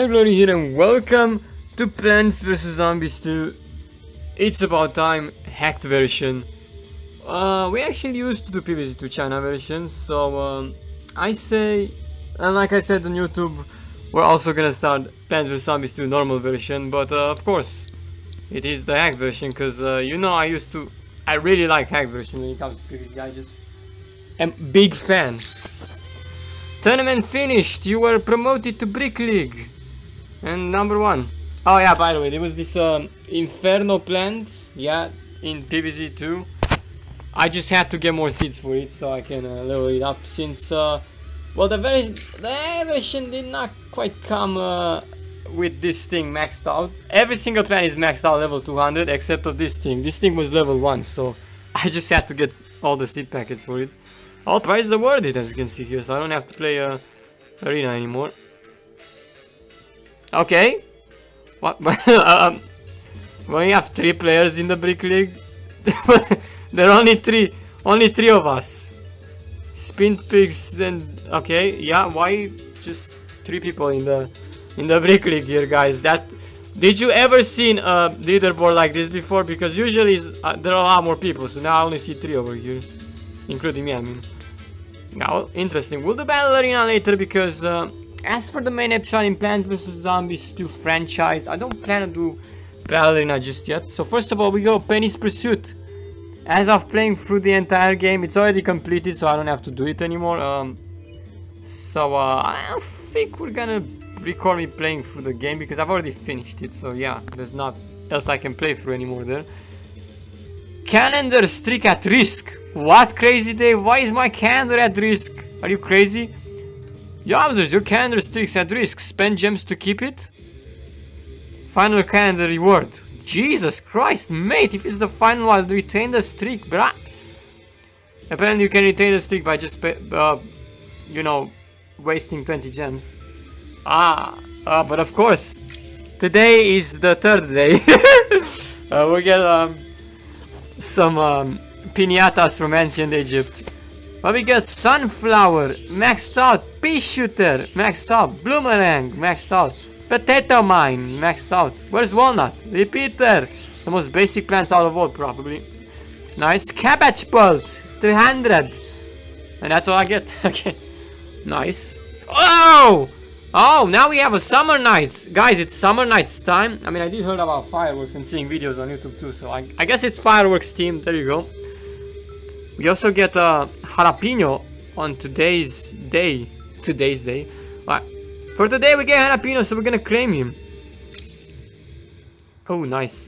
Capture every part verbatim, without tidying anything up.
Glory here and welcome to Plants versus. Zombies two. It's about time, hacked version. Uh, we actually used to do previously to China version, so um, I say, and like I said on YouTube, we're also gonna start Plants versus. Zombies two normal version, but uh, of course, it is the hacked version, because uh, you know I used to, I really like hacked version when it comes to previously. I just am big fan. Tournament finished, you were promoted to Brick League. And number one. Oh yeah, by the way, there was this um, Inferno plant, yeah, in P V Z two. I just had to get more seeds for it so I can uh, level it up, since, uh, well, the, ver the version did not quite come uh, with this thing maxed out. Every single plant is maxed out level two hundred except of this thing. This thing was level one, so I just had to get all the seed packets for it. All prizes awarded, as you can see here, so I don't have to play uh, arena anymore. Okay. What? um, when you have three players in the Brick League, there are only three, only three of us. Spint Pigs and okay, yeah. Why just three people in the in the Brick League here, guys? That did you ever seen a leaderboard like this before? Because usually uh, there are a lot more people, so now I only see three over here, including me. I mean, now interesting. We'll do battle arena later because. Uh, As for the main episode in Plants versus. Zombies two franchise, I don't plan to do Battle Arena just yet. So first of all, we go Penny's Pursuit. As of playing through the entire game, it's already completed, so I don't have to do it anymore. Um, so uh, I don't think we're gonna record me playing through the game because I've already finished it. So yeah, there's not else I can play through anymore there. Calendar streak at risk. What, Crazy Dave? Why is my calendar at risk? Are you crazy? Yowzers, your calendar streaks at risk. Spend gems to keep it. Final calendar reward. Jesus Christ, mate, if it's the final one, retain the streak, bruh. Apparently you can retain the streak by just, uh, you know, wasting twenty gems. Ah, uh, but of course, today is the third day. uh, we get um, some um, piñatas from ancient Egypt. But we got Sunflower, maxed out, Pea Shooter, maxed out, Bloomerang, maxed out, Potato Mine, maxed out. Where's Walnut? Repeater, the most basic plants out of all probably. Nice, Cabbage Bolt, three hundred. And that's all I get, okay. Nice. Oh! Oh, now we have a Summer Nights. Guys, it's Summer Nights time. I mean, I did heard about fireworks and seeing videos on YouTube too, so I, I guess it's fireworks themed, there you go. We also get a uh, jalapeno on today's day. Today's day. Right. For today we get jalapeno, so we're gonna claim him. Oh, nice.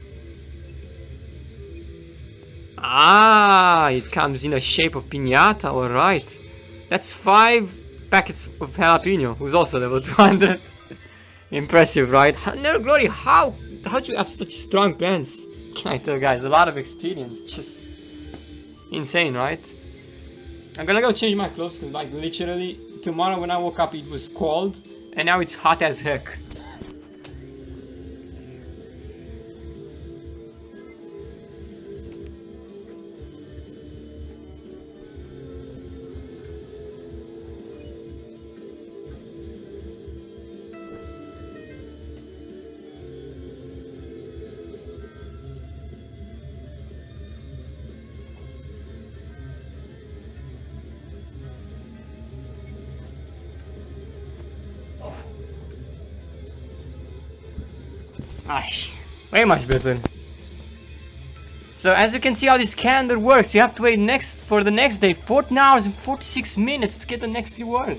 Ah, it comes in a shape of piñata. Alright. That's five packets of jalapeno, who's also level two hundred. Impressive, right? No, Glory, how, how do you have such strong plans? Can I tell, guys? A lot of experience. Just insane, right? I'm gonna go change my clothes because, like, literally tomorrow when I woke up it was cold and now it's hot as heck. Aye, way much better. So as you can see how this calendar works, you have to wait next for the next day fourteen hours and forty-six minutes to get the next reward.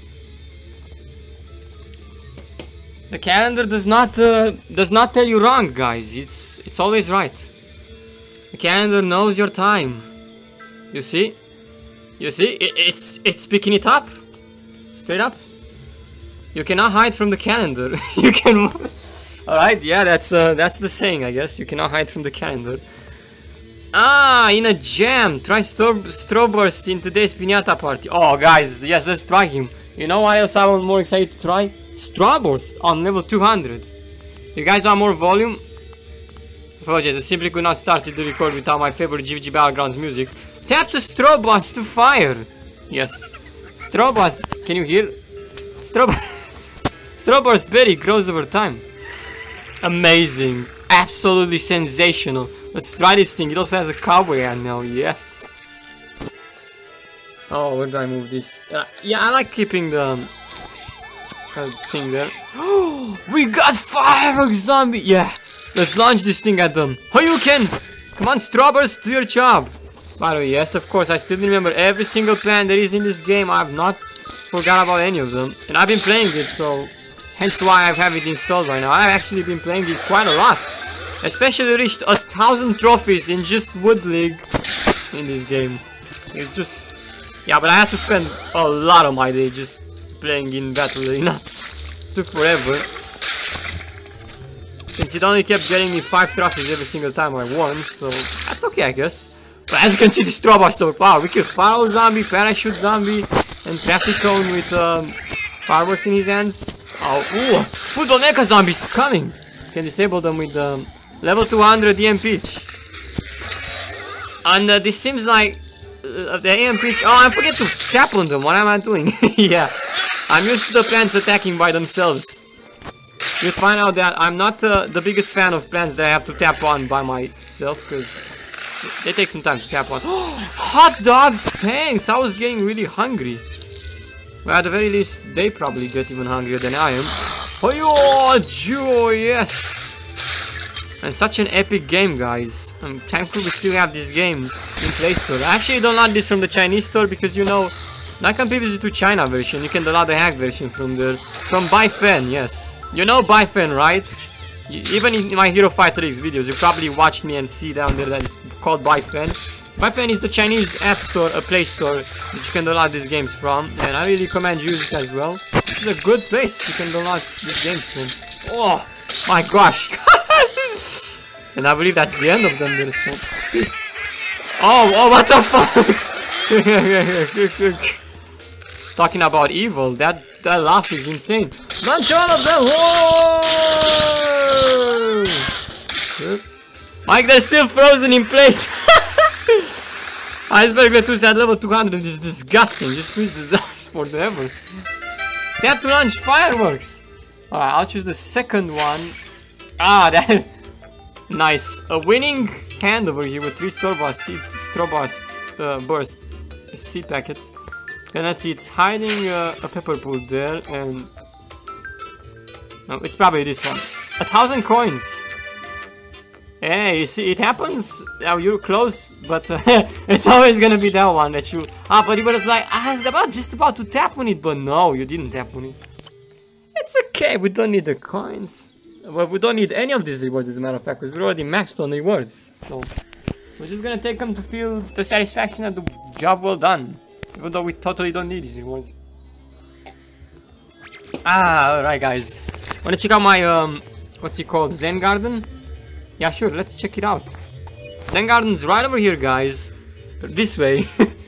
The calendar does not uh, does not tell you wrong, guys. It's it's always right. The calendar knows your time. You see? You see? It, it's it's picking it up. Straight up. You cannot hide from the calendar. You can. Alright, yeah, that's uh, that's the saying, I guess. You cannot hide from the calendar. Ah, in a jam. Try Strawburst in today's piñata party. Oh, guys, yes, let's try him. You know what else I'm more excited to try? Strawburst on level two hundred. You guys want more volume? Apologies, I simply could not start to record without my favorite G V G Battlegrounds music. Tap the Strawburst to fire. Yes. Strawburst, can you hear? Strawburst. Strawburst berry grows over time. Amazing. Absolutely sensational. Let's try this thing. It also has a cowboy hat now. Yes. Oh, where do I move this? Uh, yeah, I like keeping the um, uh, thing there. We got fireworks zombie. Yeah. Let's launch this thing at them. Hoyukens! Come on, Strawburst, do your job. By the way, yes, of course, I still remember every single plan there is in this game. I have not forgot about any of them. And I've been playing it, so hence why I have it installed right now. I've actually been playing it quite a lot. Especially reached a thousand trophies in just Wood League in this game. It's just... Yeah, but I had to spend a lot of my day just playing in Battle Arena. Took forever. Since it only kept getting me five trophies every single time I won, so that's okay, I guess. But as you can see, the Strawburst store. Wow, we killed Firewall Zombie, Parachute Zombie, and Traffic Cone with um, fireworks in his hands. Oh, ooh, Football Mecha Zombies coming. Can disable them with um, level two hundred E M P. And uh, this seems like uh, the E M P. Oh, I forget to tap on them. What am I doing? Yeah, I'm used to the plants attacking by themselves. You'll find out that I'm not uh, the biggest fan of plants that I have to tap on by myself, because they take some time to tap on. Hot dogs! Thanks! I was getting really hungry. Well, at the very least, they probably get even hungrier than I am. Oh, joy, yes! And such an epic game, guys. I'm thankful we still have this game in Play Store. I actually download this from the Chinese store because, you know, like on P V Z two China version, you can download the hack version from there. From Baifen, yes. You know Baifen, right? Even in my Hero Fighter X videos, you probably watched me and see down there that it's called Baifen. Baifen is the Chinese app store, a Play Store that you can download these games from, and I really recommend you use it as well. This is a good place you can download these games from. Oh my gosh! And I believe that's the end of them there, so. Oh, oh, what the fuck! Talking about evil, that that laugh is insane. Launch all of them! Whoa! Mike, they're still frozen in place. Iceberg Letus at level two hundred is disgusting. Just freeze the zombies forever. They have to launch fireworks. Alright, I'll choose the second one. Ah, that nice. A winning hand over here with three Strawburst seed, Strawburst uh, burst seed packets. And let's see, it's hiding uh, a pepper pool there, and no, it's probably this one. A thousand coins. Hey, you see, it happens. Now you're close, but uh, it's always gonna be that one that you. Ah, but you were like, I was about just about to tap on it, but no, you didn't tap on it. It's okay. We don't need the coins. Well, we don't need any of these rewards, as a matter of fact, because we're already maxed on rewards. So we're just gonna take them to feel the satisfaction of the job well done. Even though we totally don't need these rewards. Ah, alright guys. Wanna check out my, um, what's it called? Zen Garden? Yeah, sure, let's check it out. Zen Garden's right over here, guys. This way.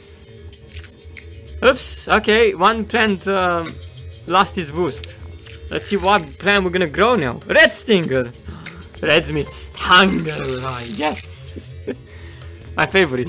Oops, okay, one plant um, lost its boost. Let's see what plant we're gonna grow now. Red Stinger! Red Smith Stinger! Ah, yes! My favorite.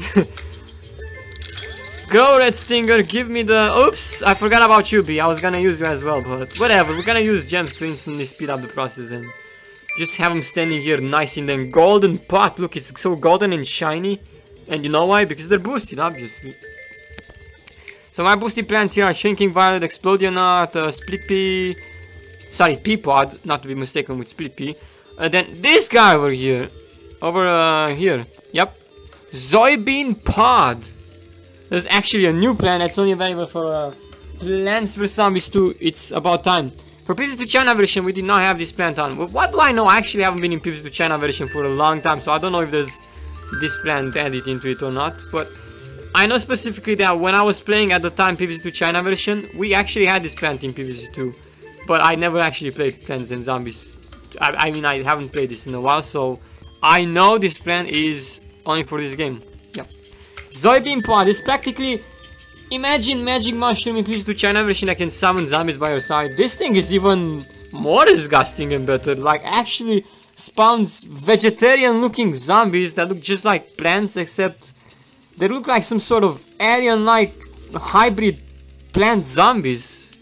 Go, Red Stinger, give me the... Oops, I forgot about you, B. I was gonna use you as well, but whatever. We're gonna use gems to instantly speed up the process and just have them standing here nice in the golden pot. Look, it's so golden and shiny. And you know why? Because they're boosted, obviously. So my boosted plants here are Shrinking Violet, Explodionut, uh, Split Pea... Sorry, Peapod, not to be mistaken with Split Pea. And uh, then this guy over here. Over uh, here. Yep. Soybean Pod. There's actually a new plan that's only available for uh, Plants vs Zombies two. It's about time. For P V Z two China version, we did not have this plant on. But what do I know? I actually haven't been in P V Z two China version for a long time, so I don't know if there's this plant added into it or not. But I know specifically that when I was playing at the time P V Z two China version, we actually had this plant in P V Z two. But I never actually played Plants and Zombies. I, I mean, I haven't played this in a while, so I know this plant is only for this game. Yep. Soybean Pod is practically, imagine Magic Mushroom in P V Z two China version that can summon zombies by your side. This thing is even more disgusting and better. Like, actually spawns vegetarian looking zombies that look just like plants, except they look like some sort of alien like hybrid plant zombies.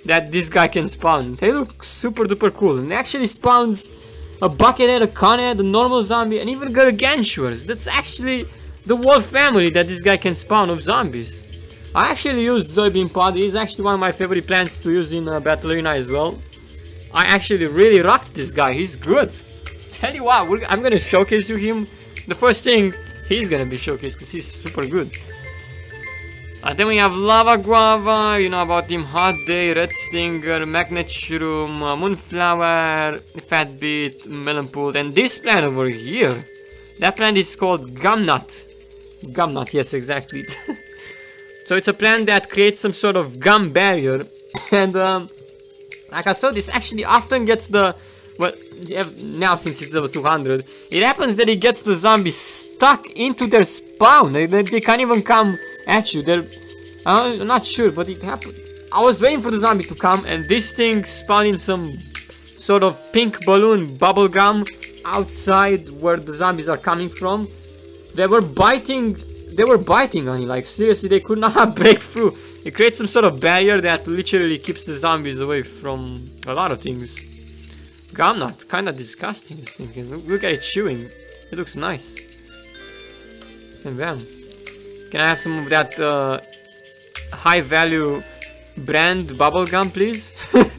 that this guy can spawn. They look super duper cool. And it actually spawns a Buckethead, a Conhead, a normal zombie, and even Gargantuars. That's actually the whole family that this guy can spawn of zombies. I actually used Zoidbeam Pod. He's actually one of my favorite plants to use in uh, Battle Arena as well. I actually really rocked this guy. He's good. Tell you what, we're, I'm gonna showcase you him. The first thing he's gonna be showcased because he's super good. And then we have Lava Guava, you know about him, Hot Day, Red Stinger, Magnet Shroom, uh, Moonflower, Fat Beet, Melon Pool, and this plant over here. That plant is called Gumnut. Gumnut, yes, exactly. So it's a plant that creates some sort of gum barrier. And um, like I saw, this actually often gets the... Well, now since it's level two hundred, it happens that it gets the zombies stuck into their spawn. They, they, they can't even come at you. They're, I'm not sure, but it happened. I was waiting for the zombie to come, and this thing spawned in some sort of pink balloon bubble gum outside where the zombies are coming from. They were biting. They were biting on it. Like seriously, they could not break through. It creates some sort of barrier that literally keeps the zombies away from a lot of things. Gumnut, kind of disgusting. Look, look at it chewing. It looks nice. And bam. Can I have some of that uh, high value brand bubblegum, please?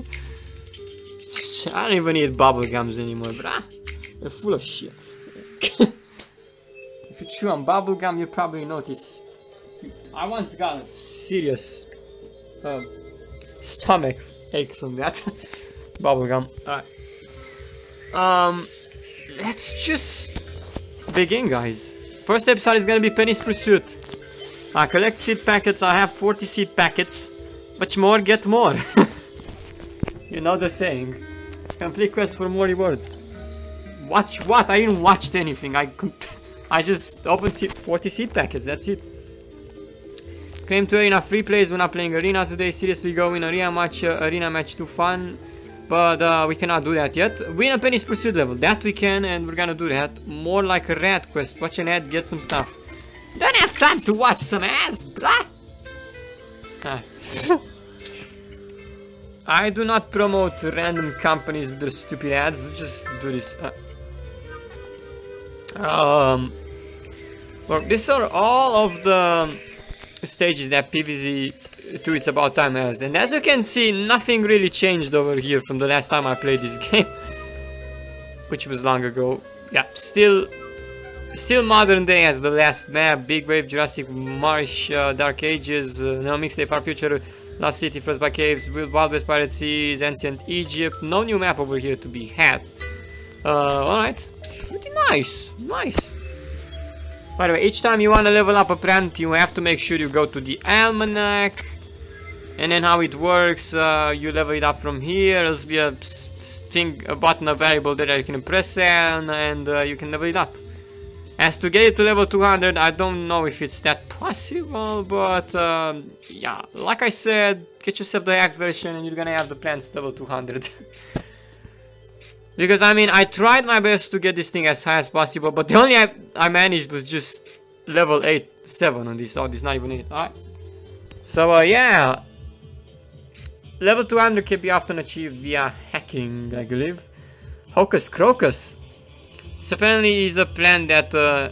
I don't even eat bubblegums anymore, but ah, they're full of shit. If you chew on bubblegum, you probably notice. I once got a serious uh, stomach ache from that bubblegum. Alright. Um, let's just begin, guys. First episode is gonna be Penny's Pursuit. I collect seed packets. I have forty seed packets. Much more, get more. You know the saying. Complete quest for more rewards. Watch what? I didn't watch anything. I I just opened forty seed packets. That's it. Claim to arena free plays when not playing arena today. Seriously, go win arena match. Uh, arena match too fun. But uh, we cannot do that yet. Win a Penny's Pursuit level. That we can, and we're gonna do that. More like a rat quest. Watch an ad, get some stuff. Don't have time to watch some ads, bruh. Ah. I do not promote random companies with their stupid ads. Let's just do this. Uh. Um. Well, these are all of the stages that P V Z two It's About Time has, and as you can see, nothing really changed over here from the last time I played this game, which was long ago. Yeah, still still modern day as the last map. Big Wave, Jurassic Marsh, uh, Dark Ages, uh, no Mixtape, Far Future, Lost City, Frostbite Caves, Wild West Pirate Seas, Ancient Egypt. No new map over here to be had. Uh, alright, pretty nice, nice. By the way, each time you want to level up a plant, you have to make sure you go to the almanac. And then how it works, uh, you level it up from here. There's be a thing, a button, a variable that you can press on, and uh, you can level it up. As to get it to level two hundred, I don't know if it's that possible, but uh, yeah, like I said, get yourself the hack version and you're gonna have the plants level two hundred. Because I mean, I tried my best to get this thing as high as possible, but the only I, I managed was just level eight, seven on this. Oh, this is not even it. Alright. So uh, yeah, level two hundred can be often achieved via hacking, I believe. Hocus Crocus. This apparently is a plant that uh,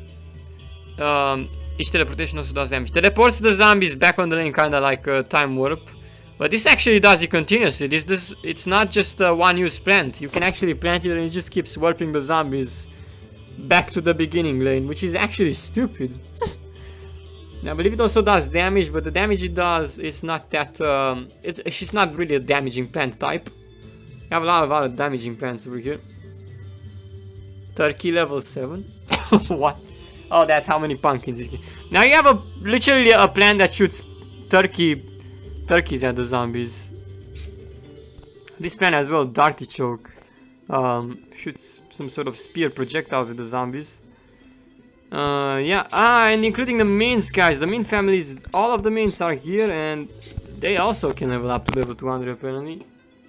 um, each teleportation also does damage. Teleports the zombies back on the lane, kinda like a time warp. But this actually does it continuously. This, this, it's not just a one-use plant. You can actually plant it and it just keeps warping the zombies back to the beginning lane, which is actually stupid. I believe it also does damage, but the damage it does is not that. Um, it's she's not really a damaging plant type. We have a lot of other damaging plants over here. Turkey level seven. What? Oh, that's how many pumpkins. Now you have a literally a plant that shoots turkey. Turkeys at the zombies. This plant as well, Dartichoke, um, shoots some sort of spear projectiles at the zombies. Uh, yeah, ah, and including the mints, guys. The mint families, all of the mints are here, and they also can level up to level two hundred apparently.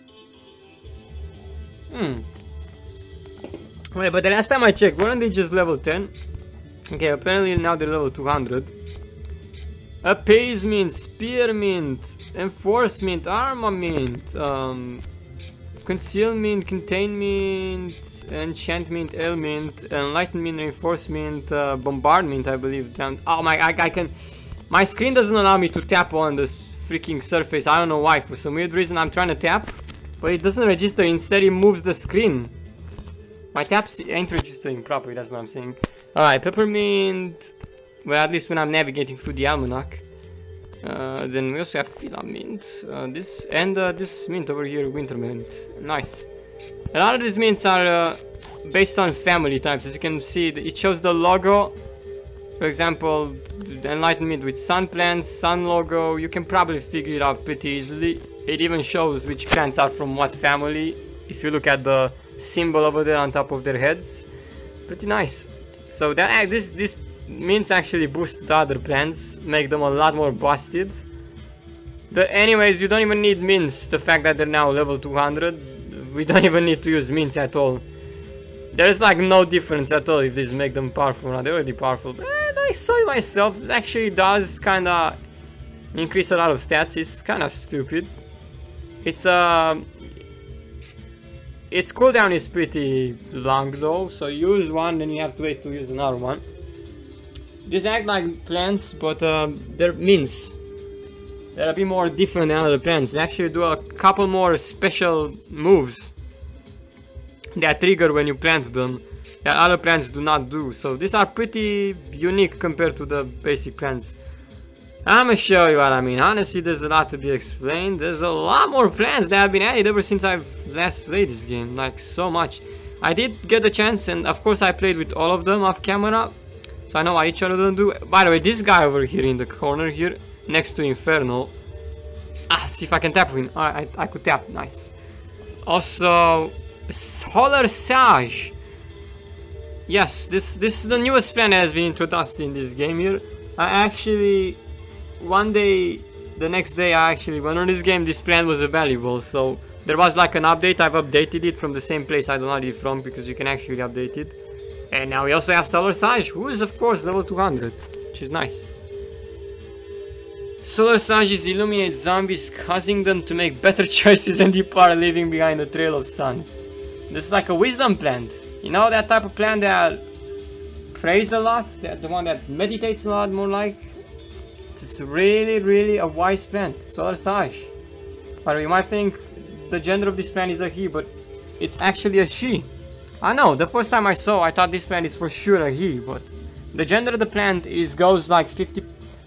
Hmm. Wait, but the last time I checked, weren't they just level ten? Okay, apparently now they're level two hundred. A Paze Mint, Spearmint, enforcement, armament, um, concealment, containment, enchantment, ailment, enlightenment, reinforcement, uh, bombardment, I believe. Damn. Oh my, I, I can... My screen doesn't allow me to tap on the freaking surface. I don't know why. For some weird reason I'm trying to tap, but it doesn't register. Instead it moves the screen. My taps ain't registering properly, that's what I'm saying. Alright, peppermint. Well, at least when I'm navigating through the almanac. Uh, then we also have filament. Uh, this and uh, this mint over here, winter mint. Nice. A lot of these mints are uh, based on family types. As you can see, it shows the logo. For example, the enlightenment with sun plants, sun logo. You can probably figure it out pretty easily. It even shows which plants are from what family. If you look at the symbol over there on top of their heads, pretty nice. So that this this mints actually boost the other plants, make them a lot more busted. But anyways, you don't even need mints. The fact that they're now level two hundred, we don't even need to use mints at all. There's like no difference at all if these make them powerful or not. They're already powerful. But I saw it myself. It actually does kind of increase a lot of stats. It's kind of stupid. It's uh, its cooldown is pretty long though. So you use one, then you have to wait to use another one. These act like plants, but uh, they're mints. They're a bit more different than other plants. They actually do a couple more special moves that trigger when you plant them that other plants do not do. So these are pretty unique compared to the basic plants. I'm gonna show you what I mean. Honestly, there's a lot to be explained. There's a lot more plants that have been added ever since I've last played this game. Like, so much. I did get the chance, and of course I played with all of them off camera. So I know what each one of them do. By the way, this guy over here in the corner here, next to Inferno. Ah, see if I can tap him. Oh, I, I could tap, nice. Also, Solar Sage. Yes, this this is the newest plant that has been introduced in this game here. I actually, one day, the next day I actually went on this game, this plant was available. So there was like an update, I've updated it from the same place I downloaded it from, because you can actually update it. And now we also have Solar Sage, who is of course level two hundred, which is nice. Solar Sages illuminate zombies, causing them to make better choices and depart, leaving behind a trail of sun. This is like a wisdom plant. You know, that type of plant that prays a lot, that the one that meditates a lot, more like. It's really, really a wise plant, Solar Sage. But you might think the gender of this plant is a he, but it's actually a she. I know, the first time I saw, I thought this plant is for sure a he, but the gender of the plant is goes like fifty.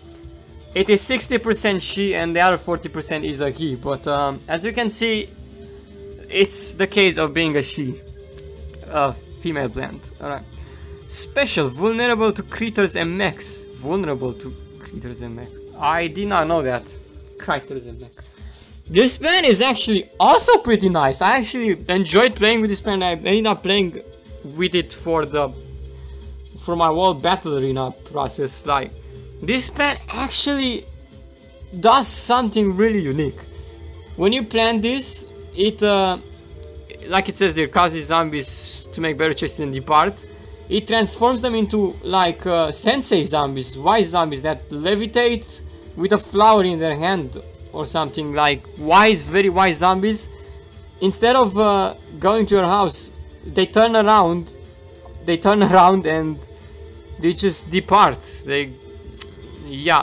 It is sixty percent she and the other forty percent is a he, but um, as you can see, it's the case of being a she, a female plant. Alright. Special, vulnerable to critters and mechs. Vulnerable to critters and mechs. I did not know that. Critters and mechs. This plant is actually also pretty nice. I actually enjoyed playing with this plant. I ended up playing with it for the for my world battle arena process. Like, this plant actually does something really unique. When you plant this, it uh, like it says there, causes zombies to make better choices and depart. It transforms them into like uh, sensei zombies, wise zombies that levitate with a flower in their hand or something, like wise, very wise zombies. Instead of uh, going to your house, they turn around, they turn around and they just depart. They, yeah.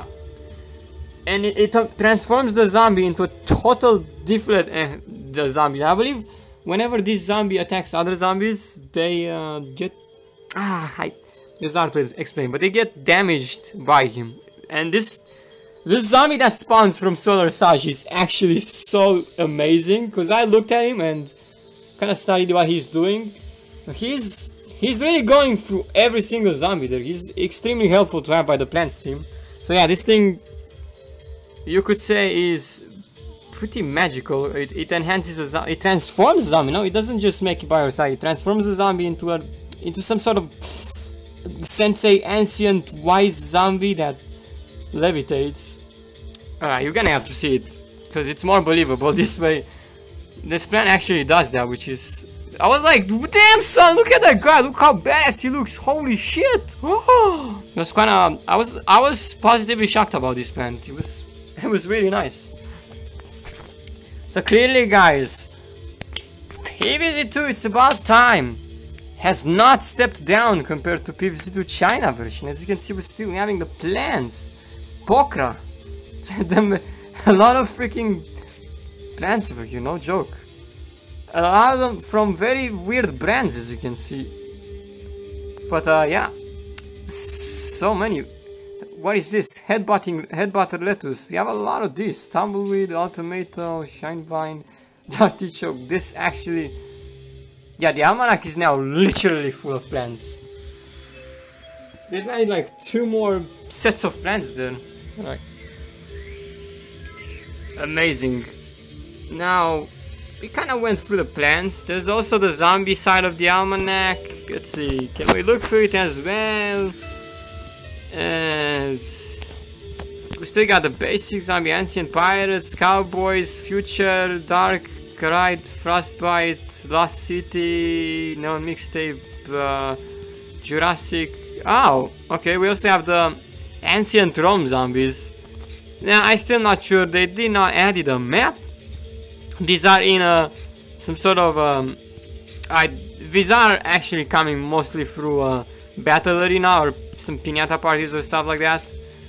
And it, it transforms the zombie into a total different uh, the zombie. I believe whenever this zombie attacks other zombies, they uh, get ah, I, it's hard to explain, but they get damaged by him. And this this zombie that spawns from Solar Sage is actually so amazing, because I looked at him and kind of studied what he's doing. He's he's really going through every single zombie there. He's extremely helpful to have by the plants team. So yeah, this thing, you could say, is pretty magical. It, it enhances a zombie, it transforms a zombie. No, it doesn't just make it by your side. It transforms a zombie into a into some sort of sensei, ancient, wise zombie that levitates. Alright, you're gonna have to see it, because it's more believable this way. This plant actually does that, which is... I was like, damn son, look at that guy, look how badass he looks, holy shit! Oh, it was kinda... I was I was positively shocked about this plant. It was, it was really nice. So clearly, guys, P V Z two, it's about time, has not stepped down compared to P V Z two China version. As you can see, we're still having the plants. Pokra. A lot of freaking plants over here, no joke. A lot of them from very weird brands, as you can see. But uh, yeah, so many. What is this? Headbutting, headbutter lettuce. We have a lot of this. Tumbleweed, Automato, Shinevine, Dartichoke. This actually, yeah, the almanac is now literally full of plants. They added like two more sets of plants there. Like, amazing. Now, we kind of went through the plants. There's also the zombie side of the almanac. Let's see, can we look through it as well? And we still got the basic zombie, ancient pirates, cowboys, future, dark ride, frostbite, lost city, neon mixtape, uh, Jurassic. Oh, okay. We also have the ancient Rome zombies. Now I'm still not sure. They did not add a map. These are in a some sort of um, I these are actually coming mostly through a battle arena or some piñata parties or stuff like that.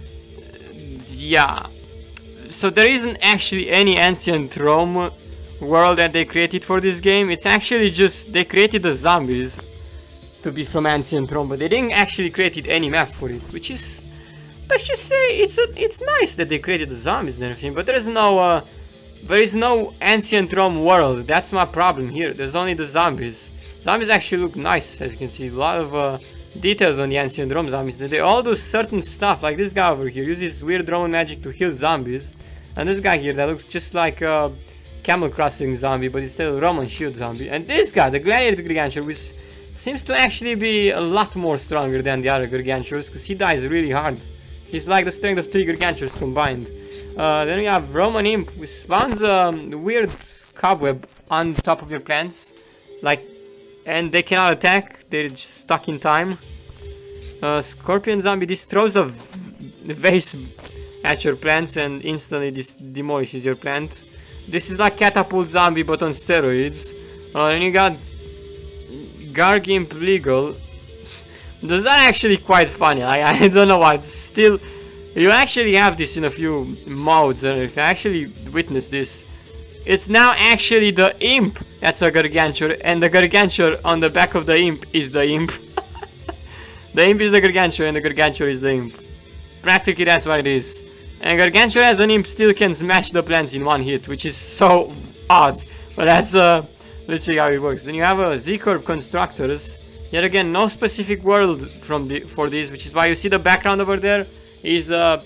Yeah. So there isn't actually any ancient Rome world that they created for this game. It's actually just they created the zombies to be from ancient Rome, but they didn't actually create any map for it, which is, let's just say, it's a, it's nice that they created the zombies and everything, but there is no uh, there is no ancient Rome world. That's my problem here. There's only the zombies. Zombies actually look nice, as you can see. A lot of uh, details on the ancient Rome zombies. They all do certain stuff, like this guy over here uses weird Roman magic to heal zombies, and this guy here that looks just like a Camel Crossing zombie, but it's still a Roman shield zombie. And this guy, the Gladiator Gargantuar, which seems to actually be a lot more stronger than the other Gargantuars, because he dies really hard. He's like the strength of three Gargantuars combined. Uh, then we have Roman Imp, which spawns a um, weird cobweb on top of your plants, like, and they cannot attack. They're just stuck in time. Uh, Scorpion Zombie. This throws a vase at your plants and instantly this demolishes your plant. This is like Catapult Zombie but on steroids. Uh, then you got Gargimp Legal. Those are actually quite funny. I, I don't know why. Still, you actually have this in a few modes, and if I actually witnessed this, it's now actually the Imp that's a Gargantuar, and the Gargantuar on the back of the Imp is the Imp. The Imp is the Gargantuar, and the Gargantuar is the Imp. Practically, that's what it is. And Gargantuar as an Imp still can smash the plants in one hit, which is so odd. But that's uh, literally how it works. Then you have a Z-Corp Constructors. Yet again, no specific world from the for this, which is why you see the background over there is uh,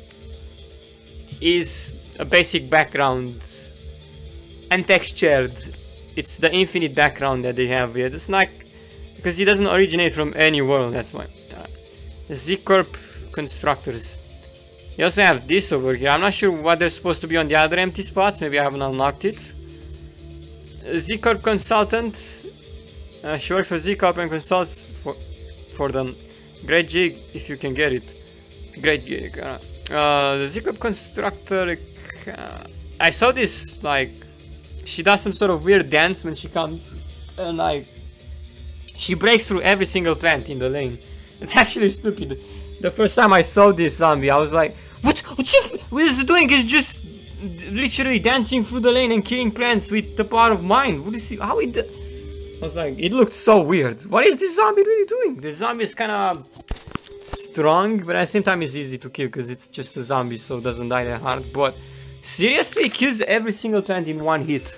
is a basic background, untextured. It's the infinite background that they have here. It's not because it doesn't originate from any world. That's why. Uh, Z-Corp Constructors. You also have this over here. I'm not sure what they're supposed to be on the other empty spots. Maybe I haven't unlocked it. Z-Corp Consultant. Uh, she works for Z-Corp and consults for for them. Great gig if you can get it. Great gig. Uh, uh, the Z-Corp Constructor. Uh, I saw this, like, she does some sort of weird dance when she comes, and like she breaks through every single plant in the lane. It's actually stupid. The first time I saw this zombie, I was like, "What? What, you, what is it doing? It's just literally dancing through the lane and killing plants with the power of mind. What is it? How it?" I was like, it looked so weird. What is this zombie really doing? The zombie is kind of strong, but at the same time it's easy to kill because it's just a zombie, so it doesn't die that hard. But seriously, it kills every single plant in one hit.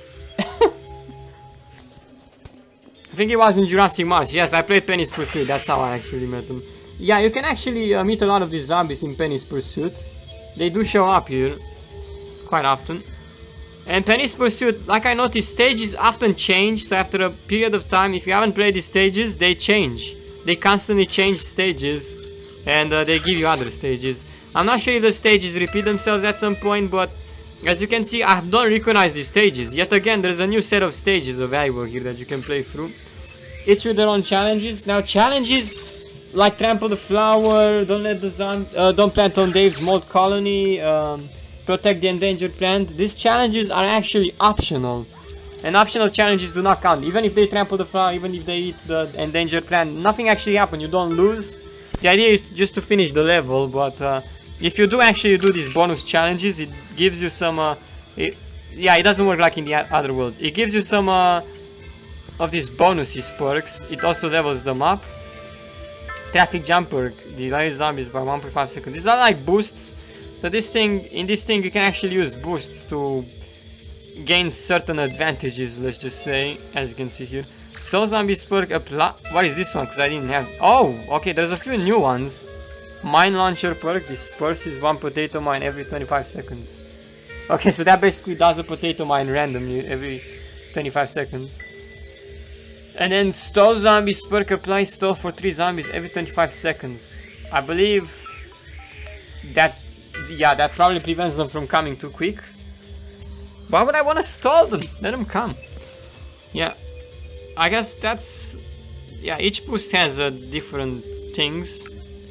I think it was in Jurassic March. Yes, I played Penny's Pursuit. That's how I actually met them. Yeah, you can actually uh, meet a lot of these zombies in Penny's Pursuit. They do show up here quite often. And Penny's Pursuit, like I noticed, stages often change, so after a period of time, if you haven't played these stages, they change. They constantly change stages, and uh, they give you other stages. I'm not sure if the stages repeat themselves at some point, but as you can see, I don't recognize these stages. Yet again, there's a new set of stages available here that you can play through. Each with their own challenges. Now, challenges like Trample the Flower, Don't Let the Sun, uh, Don't Plant on Dave's Mold Colony, um, protect the endangered plant. These challenges are actually optional. And optional challenges do not count. Even if they trample the flower, even if they eat the endangered plant, nothing actually happens. You don't lose. The idea is just to finish the level, but uh, if you do actually do these bonus challenges, it gives you some... Uh, it, yeah, it doesn't work like in the other worlds. It gives you some uh, of these bonuses perks. It also levels them up. Traffic jump perk. Delay zombies by one point five seconds. These are like boosts. So this thing, in this thing you can actually use boosts to gain certain advantages, let's just say, as you can see here. Stall zombies perk apply. What is this one? Because I didn't have. Oh, okay, there's a few new ones. Mine launcher perk. This purses one potato mine every twenty-five seconds. Okay, so that basically does a potato mine randomly every twenty-five seconds. And then stall zombies perk applies stall for three zombies every twenty-five seconds. I believe that, yeah, that probably prevents them from coming too quick. Why would I want to stall them? Let them come. Yeah, I guess that's, yeah, each boost has uh, different things.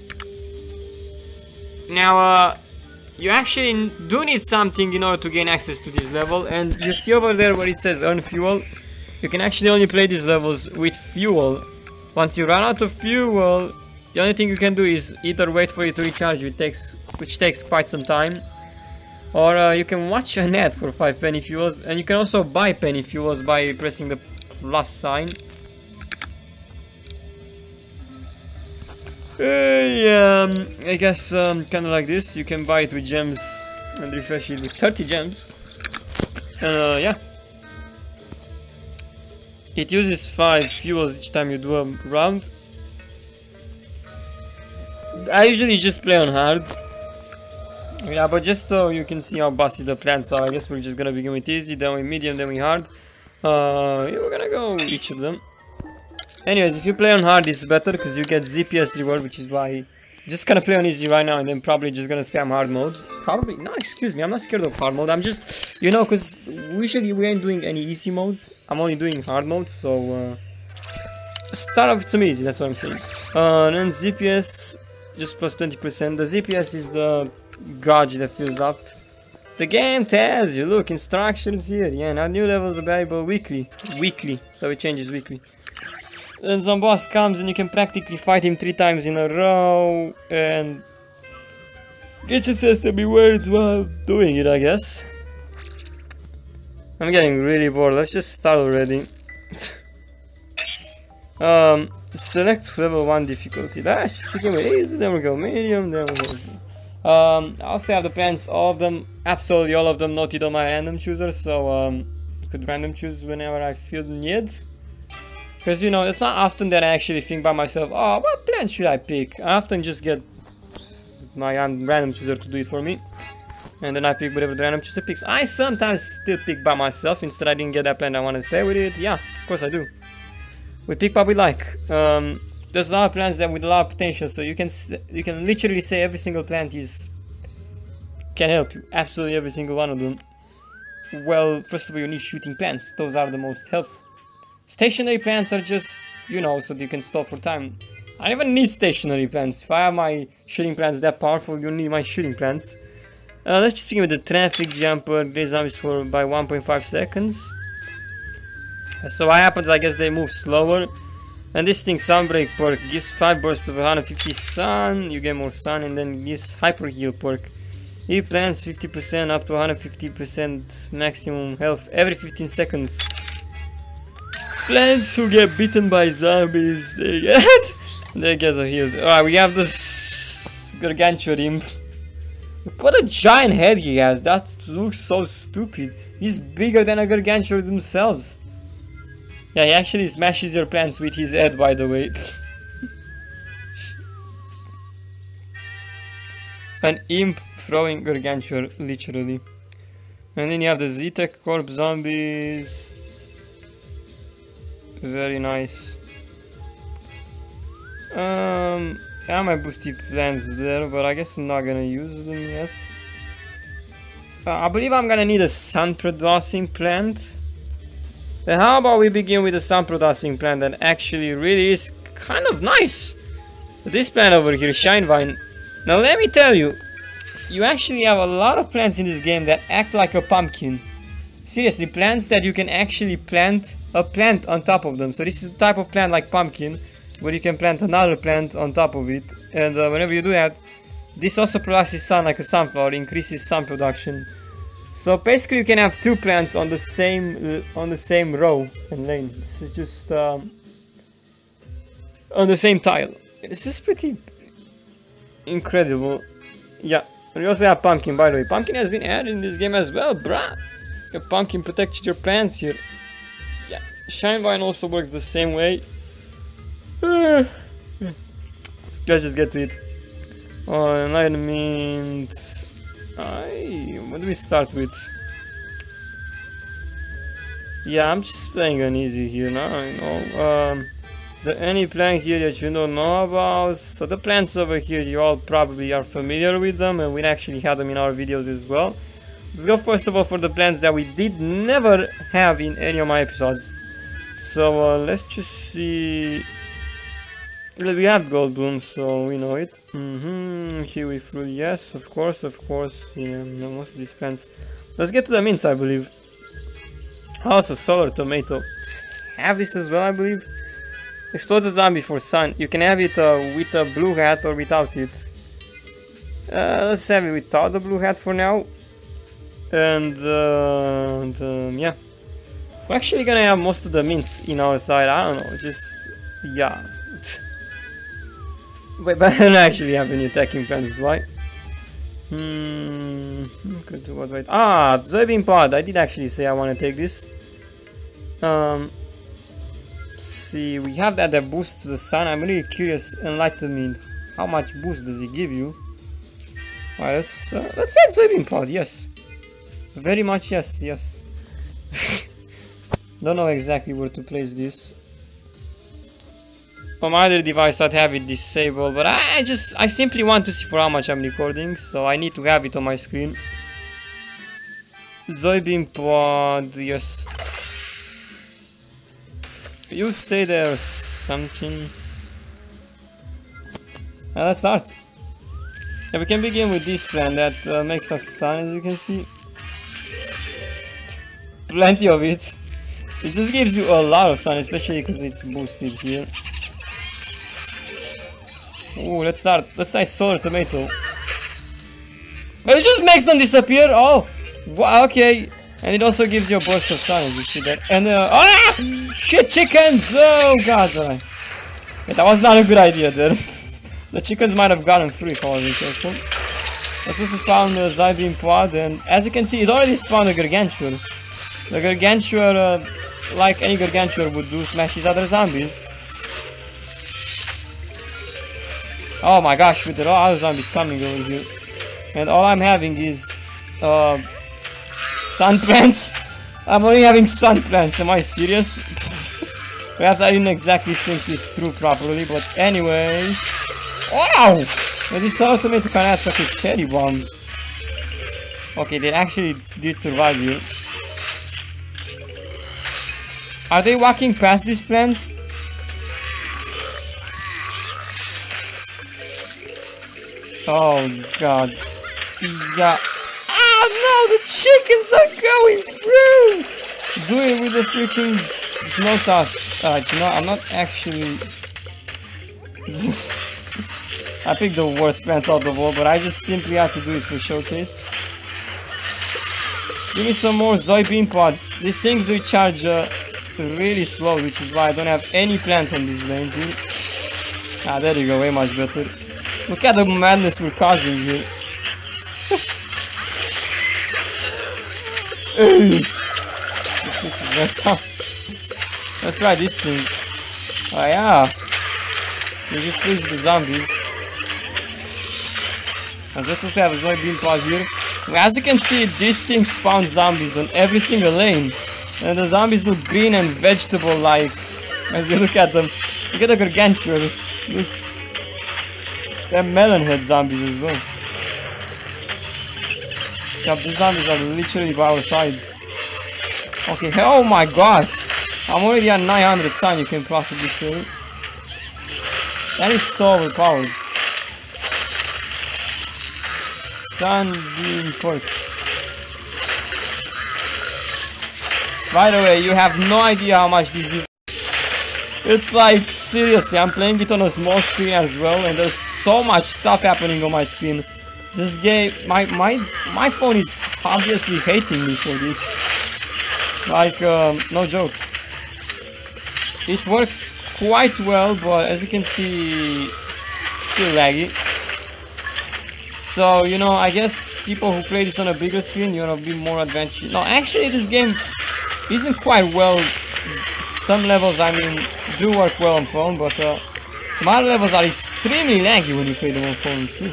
Now, uh, you actually do need something in order to gain access to this level, and you see over there where it says earn fuel. You can actually only play these levels with fuel. Once you run out of fuel, the only thing you can do is either wait for it to recharge, which takes, which takes quite some time, or uh, you can watch an ad for five penny fuels, and you can also buy penny fuels by pressing the plus sign. Uh, yeah, um, I guess um, kind of like this. You can buy it with gems and refresh it with thirty gems. And uh, yeah. It uses five fuels each time you do a round. I usually just play on hard. Yeah, but just so you can see how busted the plants are, I guess we're just gonna begin with easy, then with medium, then with hard. Uh, yeah, we're gonna go each of them. Anyways, if you play on hard, it's better because you get Z P S reward, which is why just gonna play on easy right now and then probably just gonna spam hard mode. Probably, no, excuse me, I'm not scared of hard mode. I'm just, you know, because usually we ain't doing any easy modes. I'm only doing hard mode, so uh, start off with some easy, that's what I'm saying. Uh, and then Z P S, just plus twenty percent. The Z P S is the gauge that fills up. The game tells you, look, instructions here. Yeah, now new levels available weekly. Weekly, so it changes weekly. Then some boss comes and you can practically fight him three times in a row and get your system words while doing it, I guess. I'm getting really bored. Let's just start already. um, select level one difficulty. That's just begin with easy. Then we go medium. Then we go. Um, I also have the plans, all of them, absolutely all of them, noted on my random chooser. So um, I could random choose whenever I feel the need. Because, you know, it's not often that I actually think by myself, oh, what plant should I pick? I often just get my um, random chooser to do it for me. And then I pick whatever the random chooser picks. I sometimes still pick by myself. Instead, I didn't get that plant, I want to play with it. Yeah, of course I do. We pick what we like. Um, there's a lot of plants that with a lot of potential. So you can you can literally say every single plant is can help you. Absolutely every single one of them. Well, first of all, you need shooting plants. Those are the most helpful. Stationary plants are just, you know, so you can stall for time. I don't even need stationary plants. If I have my shooting plants that powerful, you need my shooting plants. Uh, let's just begin with the traffic jumper. They zombies for by one point five seconds. So what happens, I guess they move slower. And this thing, Sunbreak perk, gives five bursts of one hundred fifty sun. You get more sun, and then gives hyper heal perk. Heal plants fifty percent up to one hundred fifty percent maximum health every fifteen seconds. Plants who get bitten by zombies, they get they get healed. Alright, we have this Gargantuar imp. What a giant head he has. That looks so stupid. He's bigger than a Gargantuar themselves. Yeah, he actually smashes your plants with his head, by the way. An imp throwing Gargantuar, literally. And then you have the Z-Tech Corp zombies. Very nice. Um, I have my boosty plants there, but I guess I'm not gonna use them yet. Uh, I believe I'm gonna need a sun producing plant. Then how about we begin with a sun producing plant that actually really is kind of nice. This plant over here, Shine Vine. Now let me tell you, you actually have a lot of plants in this game that act like a pumpkin. Seriously, plants that you can actually plant a plant on top of them. So this is the type of plant like pumpkin, where you can plant another plant on top of it. And uh, whenever you do that, this also produces sun like a sunflower, increases sun production. So basically you can have two plants on the same uh, on the same row and lane. This is just um, on the same tile. This is pretty incredible. Yeah, and we also have pumpkin, by the way. Pumpkin has been added in this game as well, bruh. Your pumpkin protects your plants here. Yeah, Shine Vine also works the same way. Let's just get to it. Oh, enlightenment. Aye, what do we start with? Yeah, I'm just playing on easy here now, you know. Um, is there any plant here that you don't know about? So the plants over here, you all probably are familiar with them, and we actually had them in our videos as well. Let's go first of all for the plants that we did never have in any of my episodes. So uh, let's just see. We have gold bloom, so we know it. Mm-hmm. Kiwi fruit, yes, of course, of course. Yeah, no, most of these plants. Let's get to the mints, I believe. Also, solar tomato. Have this as well, I believe. Explodes a zombie for sun. You can have it uh, with a blue hat or without it. Uh, let's have it without the blue hat for now. And, uh, and um, yeah, we're actually gonna have most of the mints in our side. I don't know, just yeah. Wait, but I don't actually have any attacking plans, do I? Hmm. Good. What? Wait. Ah, soybean pod. I did actually say I want to take this. Um. See, we have that that boosts the sun. I'm really curious. Enlightenment. How much boost does it give you? Alright, let's uh, let's add soybean pod. Yes. Very much yes, yes. Don't know exactly where to place this. On my other device I'd have it disabled, but I just, I simply want to see for how much I'm recording, so I need to have it on my screen. Soybean pod, yes. You stay there or something. Now let's start. Yeah, we can begin with this plant that uh, makes us sun, as you can see. Plenty of it. It just gives you a lot of sun, especially because it's boosted here. Oh, let's start. Let's try solar tomato. But it just makes them disappear. Oh, wow, okay. And it also gives you a burst of sun, as you see that. And uh, ah, shit, chickens! Oh god, yeah, that was not a good idea there. The chickens might have gotten through if I wasn't careful. Let's just spawn the soybean pod, and as you can see, it already spawned a gargantua. The gargantua, uh, like any gargantua would do, smashes other zombies. Oh my gosh, with the other zombies coming over here. And all I'm having is uh, sun plants. I'm only having sun plants, am I serious? Perhaps I didn't exactly think this through properly, but anyways. Wow! Well, this solar tomato can add like a cherry bomb. Okay, they actually did survive here. Are they walking past these plants? Oh god. Yeah. Ah no, the chickens are going through! Do it with the freaking Snotas. Uh, you know, I'm not actually... I picked the worst plants out of the wall, but I just simply have to do it for showcase. Give me some more soybean pods. These things recharge uh, really slow, which is why I don't have any plant on these lanes here. Ah, there you go, way much better. Look at the madness we're causing here. Let's try this thing. Oh yeah. We just freeze the zombies. And let's also have a soybean pod here. As you can see, this thing spawns zombies on every single lane. And the zombies look green and vegetable-like. As you look at them. Look at the gargantua. Look. They're melon head zombies as well. Yeah, the zombies are literally by our side. Okay, oh my gosh! I'm already at nine hundred sun, you can possibly say. That is so overpowered. Sunbeam pork. By the way, you have no idea how much this. It's like, seriously, I'm playing it on a small screen as well, and there's so much stuff happening on my screen. This game, my my my phone is obviously hating me for this. Like, um, no joke. It works quite well, but as you can see, still laggy. So, you know, I guess people who play this on a bigger screen, you know, be more adventurous. No, actually, this game isn't quite well. Some levels, I mean, do work well on phone, but uh, some other levels are extremely laggy when you play them on phone too.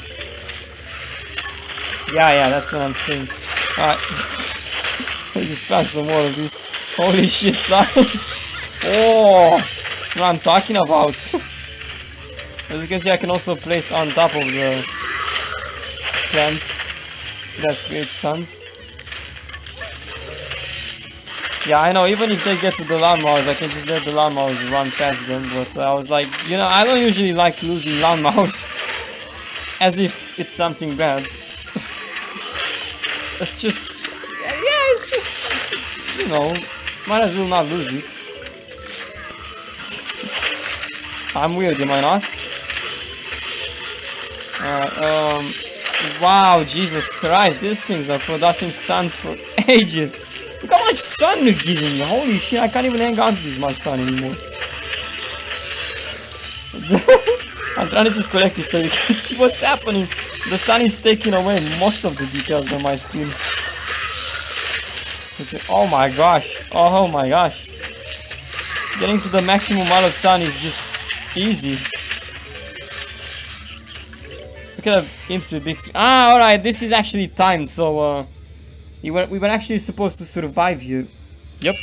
Yeah, yeah, that's what I'm saying. Alright. I just found some more of this. Holy shit, son. Oh, that's what I'm talking about. As you can see, I can also place on top of the plant that creates suns. Yeah, I know, even if they get to the lawnmowers, I can just let the lawnmowers run past them, but I was like, you know, I don't usually like losing lawnmowers as if it's something bad. It's just, yeah, it's just, you know, might as well not lose it. I'm weird, am I not? Alright, um, wow, Jesus Christ, these things are producing sun for ages. Look how much sun they're giving me. Holy shit, I can't even hang on to this much sun anymore. I'm trying to just collect it so you can see what's happening. The sun is taking away most of the details on my screen. Oh my gosh. Oh my gosh. Getting to the maximum amount of sun is just easy. Look at the imps with big screen. Ah, alright, this is actually timed, so uh We were, we were actually supposed to survive here. Yep.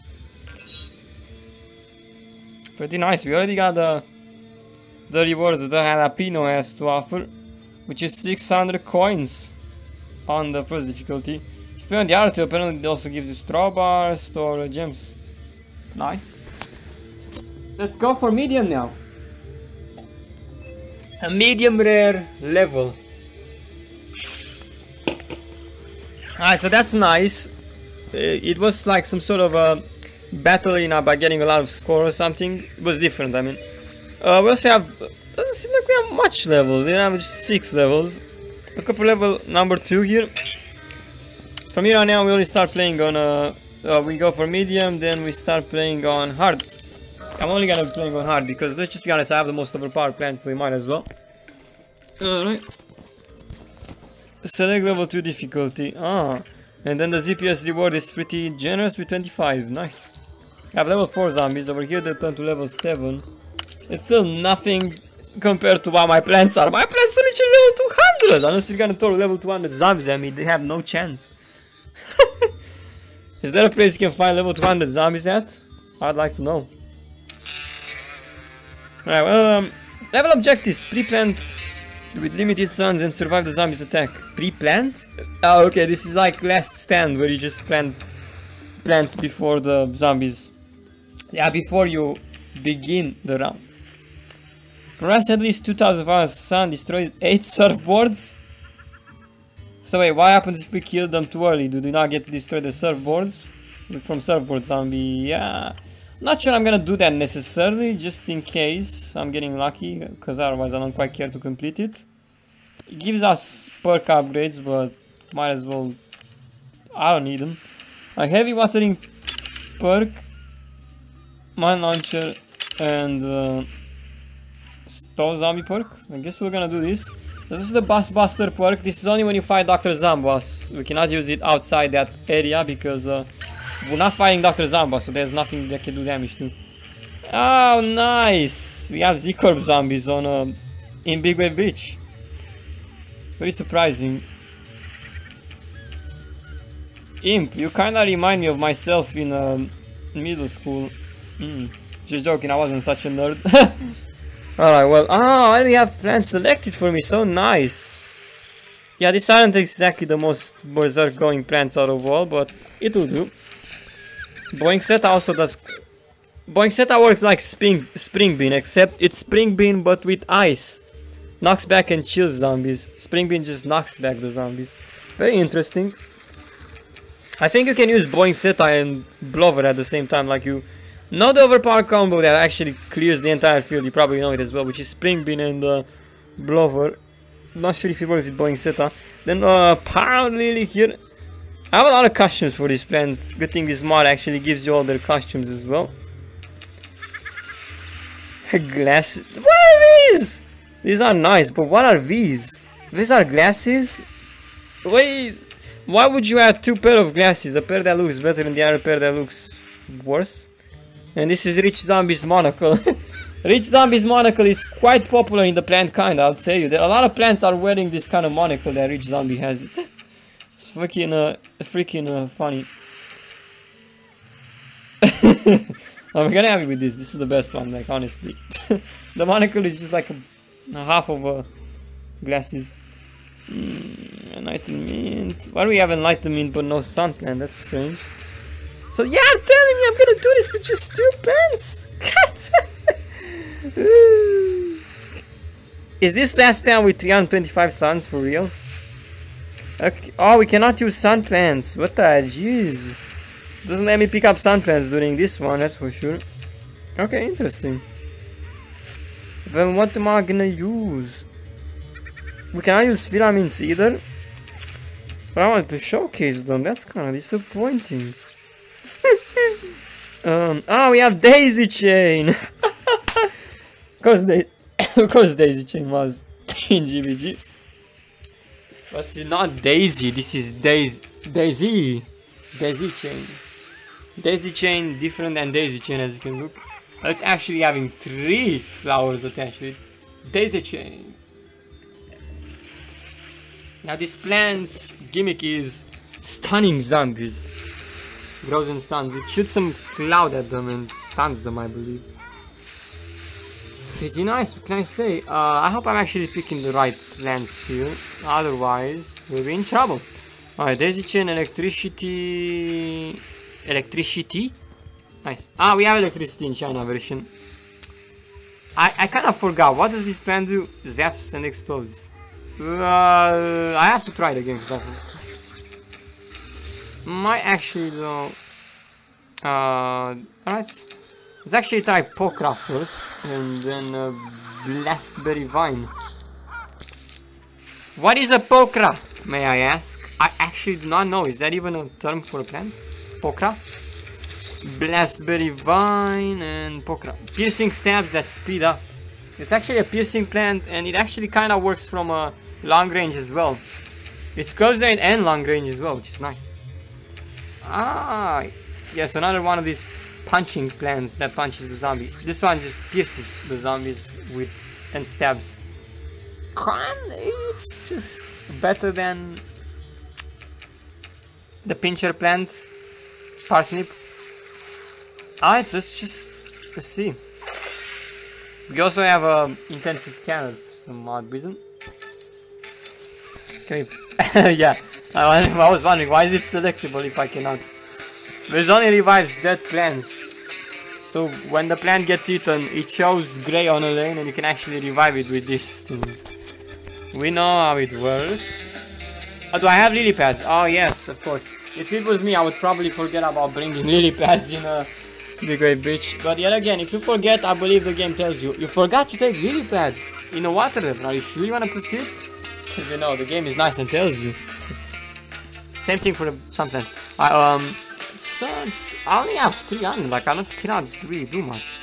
Pretty nice. We already got the, the rewards that Jalapeno has to offer, which is six hundred coins on the first difficulty. If you play on the other two, apparently it also gives you straw bars or gems. Nice. Let's go for medium now. A medium rare level. Alright, so that's nice. Uh, it was like some sort of a battle, you know, by getting a lot of score or something. It was different, I mean. Uh, we also have... Doesn't seem like we have much levels, you know, just six levels. Let's go for level number two here. From here on now, we only start playing on... Uh, uh, we go for medium, then we start playing on hard. I'm only gonna be playing on hard because, let's just be honest, I have the most overpowered plant, so we might as well. Alright. Select level two difficulty. Ah, and then the Z P S reward is pretty generous with twenty-five. Nice. I have level four zombies over here. They turn to level seven. It's still nothing compared to what my plants are. My plants are reaching level two hundred. Unless you're gonna throw level two hundred zombies at me, they have no chance. Is there a place you can find level two hundred zombies at? I'd like to know. Alright, well, um, level objectives. Pre-plant with limited suns and survive the zombies attack. Pre-plant? Oh, okay, this is like last stand where you just plant plants before the zombies. Yeah, before you begin the round. Harass at least two thousand hours sun, destroys eight surfboards. So wait, what happens if we kill them too early? Do they not get to destroy the surfboards? From surfboard zombie, yeah. Not sure I'm gonna do that necessarily, just in case I'm getting lucky, because otherwise I don't quite care to complete it. It gives us perk upgrades, but might as well... I don't need them. A heavy watering perk, mine launcher, and uh, stone zombie perk. I guess we're gonna do this. This is the Boss Buster perk. This is only when you fight Doctor Zomboss. We cannot use it outside that area because... Uh, we're not fighting Doctor Zomboss, so there's nothing that can do damage to. Oh, nice! We have Z-Corp zombies on uh, in Big Wave Beach. Very surprising. Imp, you kinda remind me of myself in uh, middle school. Mm, just joking, I wasn't such a nerd. Alright, well, oh, I already have plans selected for me, so nice. Yeah, this aren't exactly the most berserk going plants out of all, but it will do. Boingseta also does... Boingseta works like spring, spring bean, except it's spring bean but with ice. knocks back and chills zombies. Spring Bean just knocks back the zombies. Very interesting. I think you can use Boing Seta and Blover at the same time, like you know the overpowered combo that actually clears the entire field. You probably know it as well, which is Spring Bean and uh, Blover. Not sure if it works with Boing Seta. Then uh, Power Lily here. I have a lot of costumes for these plants. Good thing this mod actually gives you all their costumes as well. Glasses. What are these? These are nice, but what are these? These are glasses? Wait, why would you add two pair of glasses? A pair that looks better and the other pair that looks worse? And this is Rich Zombie's monocle. Rich Zombie's monocle is quite popular in the plant kind, I'll tell you. There a lot of plants are wearing this kind of monocle that Rich Zombie has it. It's freaking uh, freaking uh, funny. I'm gonna have it with this. This is the best one, like honestly. The monocle is just like a, a half of uh, glasses. Mm, enlightenment. Why do we have enlightenment but no sun plant? That's strange. So yeah, I'm telling you, I'm gonna do this with just two pens. Is this last time with three hundred twenty-five suns for real? Okay. Oh, we cannot use sun plants. What the jeez? Doesn't let me pick up sun plants during this one, that's for sure. Okay, interesting. Then what am I gonna use? We cannot use filaments either. But I wanted to showcase them, that's kind of disappointing. um, ah, we have Daisy Chain! Of course, they, of course Daisy Chain was in G B G. But it's not Daisy, this is Daisy. Daisy! Daisy Chain. Daisy Chain different than Daisy Chain, as you can look. It's actually having three flowers attached to it. Daisy Chain. Now this plant's gimmick is stunning zombies. Grows and stuns. It shoots some cloud at them and stuns them, I believe. Pretty nice, what can I say? Uh, I hope I'm actually picking the right plants here. Otherwise, we'll be in trouble. Alright, Daisy Chain, electricity... Electricity? Nice. Ah, we have electricity in China version. I, I kind of forgot. What does this plant do? Zaps and explodes. Uh, I have to try it again because I forgot. Might actually though. Uh, alright. Let's actually try Pokra first and then uh, Blastberry Vine. What is a Pokra, may I ask? I actually do not know. Is that even a term for a plant? Pokra? Blastberry Vine and Pokra. Piercing stabs that speed up. It's actually a piercing plant and it actually kind of works from a long range as well. It's close range and long range as well, which is nice. Ah, yes, another one of these punching plants that punches the zombie. This one just pierces the zombies with and stabs. It's just better than the pincher plant, parsnip. Alright, let's just let's see. We also have a intensive cannon for some odd reason. Okay, yeah. I, I was wondering why is it selectable if I cannot. There's only revives dead plants. So when the plant gets eaten, it shows grey on a lane and you can actually revive it with this thing. We know how it works. Oh, do I have lily pads? Oh yes, of course. If it was me, I would probably forget about bringing lily pads in a big great bitch. But yet again, if you forget, I believe the game tells you. You forgot to take lily pad in a water level. Are you sure you want to proceed? Because you know, the game is nice and tells you. Same thing for the something. I, um, so I only have three hundred, like I don't, cannot really do much.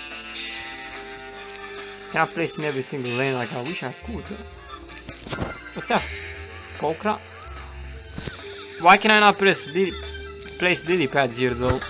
Cannot place in every single lane like I wish I could. What's that? Pokra? Why can I not press lily, place lily pads here though?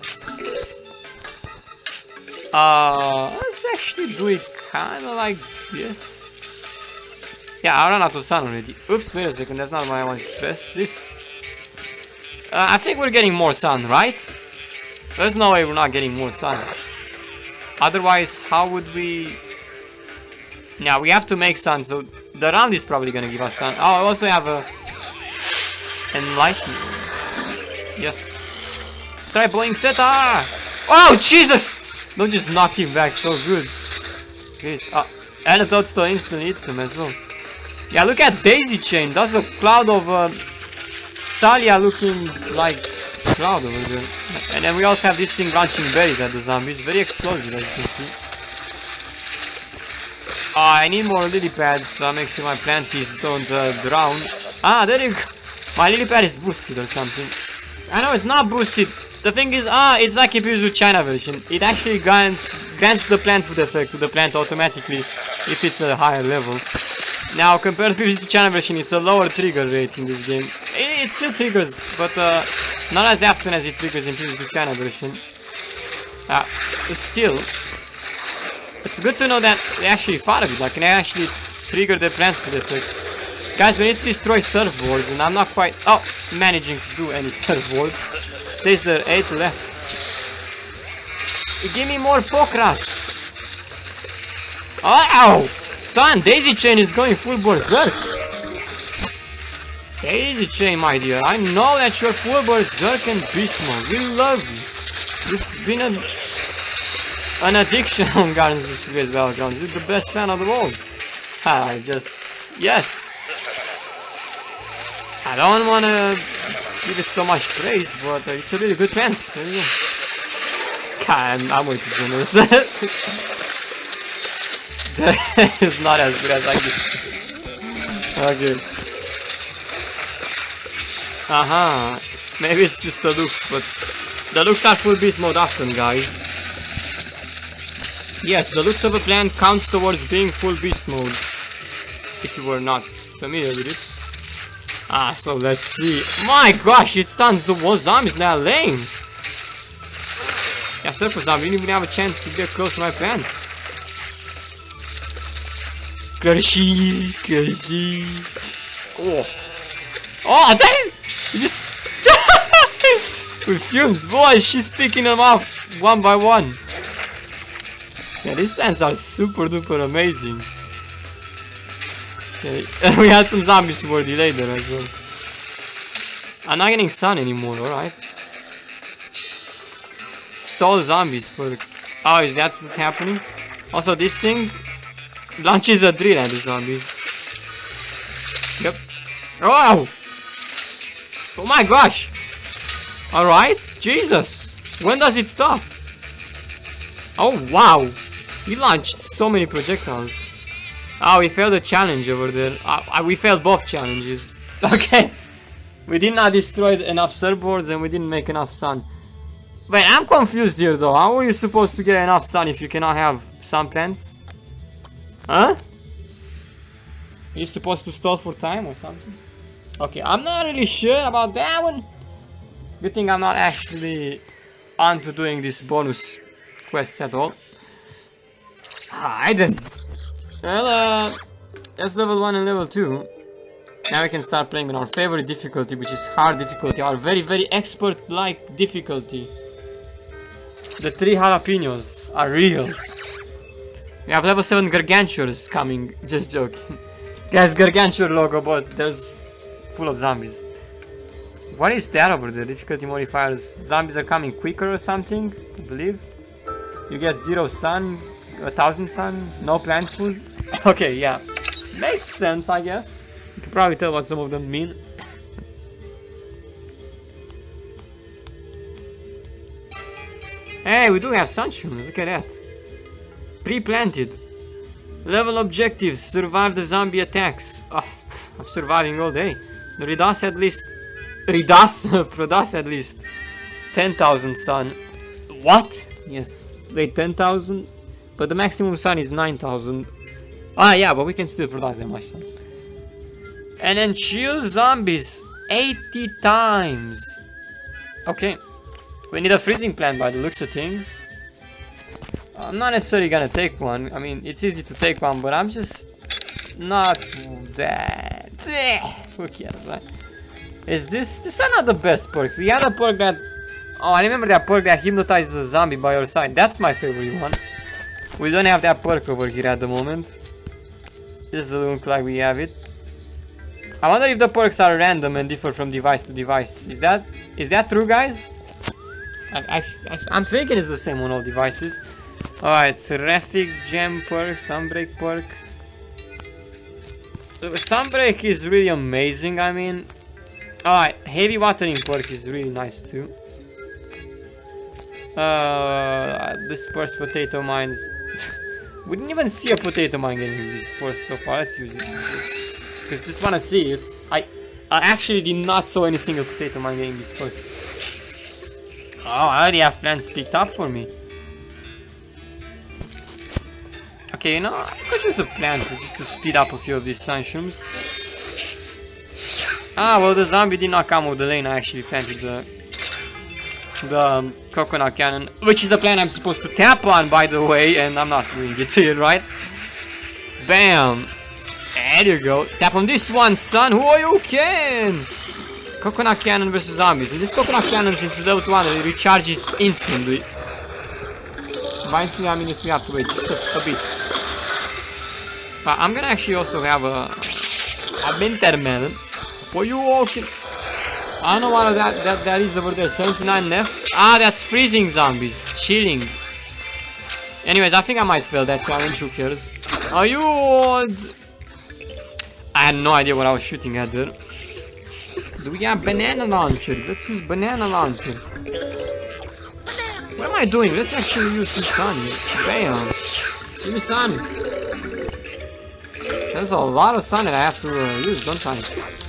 Uh, let's actually do it kinda like this. Yeah, I ran out of sun already. Oops, wait a second, that's not what I want to press. This. Uh, I think we're getting more sun, right? There's no way we're not getting more sun. Otherwise, how would we... Yeah, we have to make sun, so the round is probably gonna give us sun. Oh, I also have a... Enlightenment. Yes. Let's try Boing Seta! Oh, Jesus! Don't just knock him back so good. Please. Uh, And a toadstool instantly hits them as well. Yeah, look at Daisy Chain. That's a cloud of uh, Stalia looking like cloud over there. And then we also have this thing launching berries at the zombies. Very explosive, as you can see. Oh, I need more lily pads, so I make sure my plantsies don't uh, drown. Ah, there you go. My lily pad is boosted or something. I know it's not boosted. The thing is, ah, it's like if you use the China version. It actually grants, grants the plant food effect to the plant automatically if it's a higher level. Now, compared to the China version, it's a lower trigger rate in this game. It, it still triggers, but uh, not as often as it triggers in the China version. Uh, still, it's good to know that they actually thought of it. Like, can I actually trigger the plant food effect? Guys, we need to destroy surfboards, and I'm not quite oh managing to do any surfboards. Says there eight left. Give me more pokras. Ow! Son, Daisy Chain is going full berserk. Daisy Chain, my dear, I know that you're full berserk and beast mode. We love you. You've been an, an addiction on Gardens of Space Battlegrounds. You're the best fan of the world. Ah, I just yes. I don't wanna give it so much praise, but uh, it's a really good plant. There you go. God, I'm, I'm way too generous. It's not as good as I did. Okay. Aha. Uh-huh. Maybe it's just the looks, but the looks are full beast mode often, guys. Yes, the looks of a plant counts towards being full beast mode. If you were not familiar with it. Ah, so let's see. My gosh, it stuns the wall zombies now lame. Yeah, surfer zombie didn't even have a chance to get close to my plants. Crunchy, crunchy. Oh, oh, damn! You just with fumes, boy. She's picking them off one by one. Yeah, these plants are super duper amazing. Okay. We had some zombies who were delayed there as well. I'm not getting sun anymore, alright. Stall zombies perk. Oh, is that what's happening? Also, this thing launches a drill at the zombies. Yep. Oh! Oh my gosh! Alright, Jesus! When does it stop? Oh wow! He launched so many projectiles. Oh, we failed a challenge over there. Uh, uh, we failed both challenges. Okay. We did not destroy enough surfboards and we didn't make enough sun. Wait, I'm confused here though. How are you supposed to get enough sun if you cannot have sun plants? Huh? Are you supposed to stall for time or something? Okay, I'm not really sure about that one. Good thing I'm not actually onto doing this bonus quest at all. I didn't. Well, uh, that's level one and level two. Now we can start playing on our favorite difficulty, which is hard difficulty, our very, very expert-like difficulty. The three jalapenos are real. We have level seven Gargantuars coming, just joking. Guys, Gargantuar logo, but there's full of zombies. What is that over there? Difficulty modifiers. Zombies are coming quicker or something, I believe. You get zero sun. A thousand sun, no plant food. Okay, yeah, makes sense, I guess. You can probably tell what some of them mean. Hey, we do have sunshrooms. Look at that. Pre-planted. Level objectives: survive the zombie attacks. Oh, I'm surviving all day. The Ridas at least. Ridas, Prodas at least. Ten thousand sun. What? Yes. Wait, ten thousand. But the maximum sun is nine thousand. Ah, yeah, but we can still produce that much sun. And then chill zombies eighty times. Okay. We need a freezing plant by the looks of things. I'm not necessarily gonna take one. I mean, it's easy to take one, but I'm just not that. Who cares, right? Is this... These are not the best perks. We had a perk that... Oh, I remember that perk that hypnotizes a zombie by your side. That's my favorite one. We don't have that perk over here at the moment. Just look like we have it. I wonder if the perks are random and differ from device to device. Is that is that true, guys? I, I, I, I'm thinking it's the same on all devices. Alright, traffic jam perk, sunbreak perk. Sunbreak is really amazing, I mean. Alright, heavy watering perk is really nice too. Uh, disperse potato mines. We didn't even see a potato mine getting dispersed so far. Let's use it. Because just wanna see it. I, I actually did not saw any single potato mine getting dispersed. Oh, I already have plants picked up for me. Okay, you know, I could use a plant just to speed up a few of these sunshrooms. Ah, well, the zombie did not come with the lane. I actually planted the the um, coconut cannon, which is a plant I'm supposed to tap on, by the way, and I'm not doing it to it, right? Bam! There you go. Tap on this one, son. Who you can? Coconut cannon versus zombies. And this coconut cannon, since it's level one, it recharges instantly. By instantly, I mean, we have to wait just a, a bit. But I'm gonna actually also have a a winter melon. Were you walking? I don't know what that, that, that is over there. seventy-nine left. Ah, that's freezing zombies. Chilling. Anyways, I think I might fail that challenge. Who cares? Are you old? I had no idea what I was shooting at there. Do we have banana launcher? Let's use banana launcher. What am I doing? Let's actually use some sun. Bam. Give me sun. There's a lot of sun that I have to uh, use, don't I?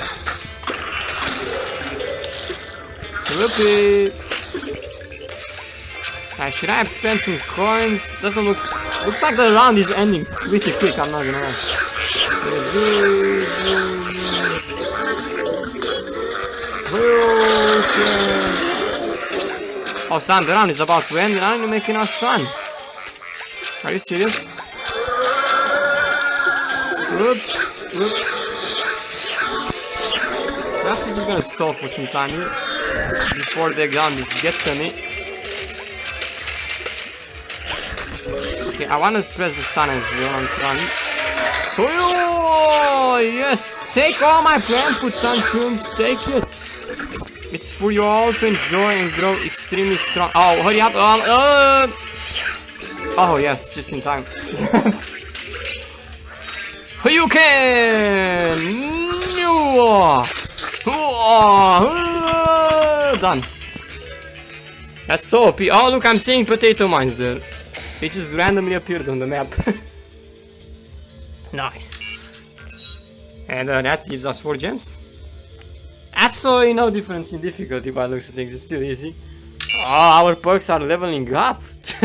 Whoopee! I should have spent some coins. Doesn't look. Looks like the round is ending pretty quick, I'm not gonna lie. Oh, son, the round is about to end and I'm not making enough sun. Are you serious? Whoop, whoop. Perhaps I'm just gonna stall for some time here before the zombies get to me. Okay, I wanna press the sun as well on front. Oh, yes! Take all my plant food sunshrooms, take it! It's for you all to enjoy and grow extremely strong. Oh, hurry up! Um, uh, oh, yes, just in time. You can! Done. That's so O P. Oh, look, I'm seeing potato mines there. They just randomly appeared on the map. Nice. And uh, that gives us four gems. Absolutely no difference in difficulty by looks of things. It's still easy. Oh, our perks are leveling up.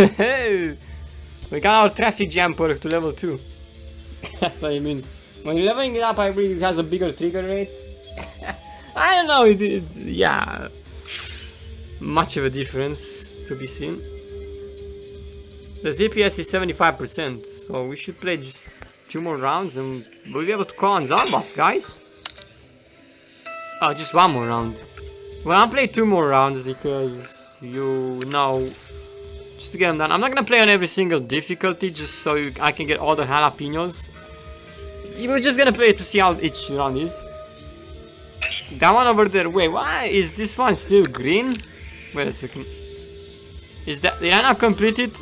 We got our traffic jam perk to level two. That's what it means. When you're leveling it up, I believe it has a bigger trigger rate. I don't know, it, it, yeah, much of a difference to be seen. The Z P S is seventy-five percent, so we should play just two more rounds and we'll be able to call on Zomboss, guys. Oh, just one more round. Well, I'll play two more rounds because, you know, just to get them done. I'm not gonna play on every single difficulty just so you, I can get all the jalapenos. We're just gonna play to see how each round is. That one over there, wait, why is this one still green? Wait a second. Is that, did I not complete it?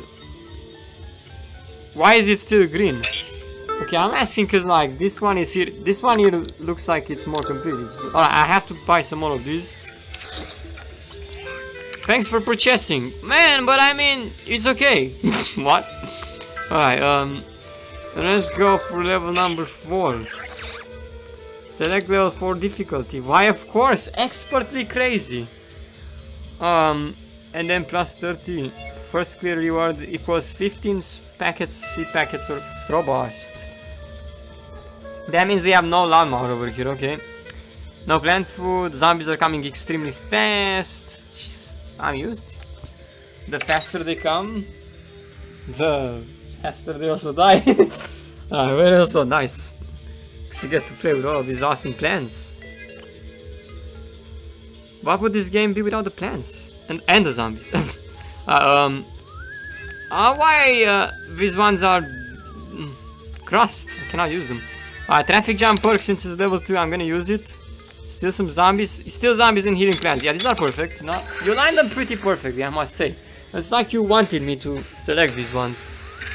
Why is it still green? Okay, I'm asking because like this one is here, this one here looks like it's more complete. Alright, I have to buy some more of these. Thanks for purchasing. Man, but I mean, it's okay. What? Alright, um, let's go for level number four. Select level four difficulty. Why, of course, expertly crazy. Um, and then plus thirty. First clear reward equals fifteen packets, seed packets, or straw blast. That means we have no lawnmower over here, okay? No plant food. Zombies are coming extremely fast. Jeez, I'm used. The faster they come, the faster they also die. Ah, very also nice. You get to play with all of these awesome plants. What would this game be without the plants? And, and the zombies. uh, um, uh, why uh, these ones are mm, crossed? I cannot use them. Uh, traffic jam perk, since it's level two, I'm gonna use it. Still some zombies. Still zombies and healing plants. Yeah, these are perfect. No, you lined them pretty perfectly, I must say. It's like you wanted me to select these ones.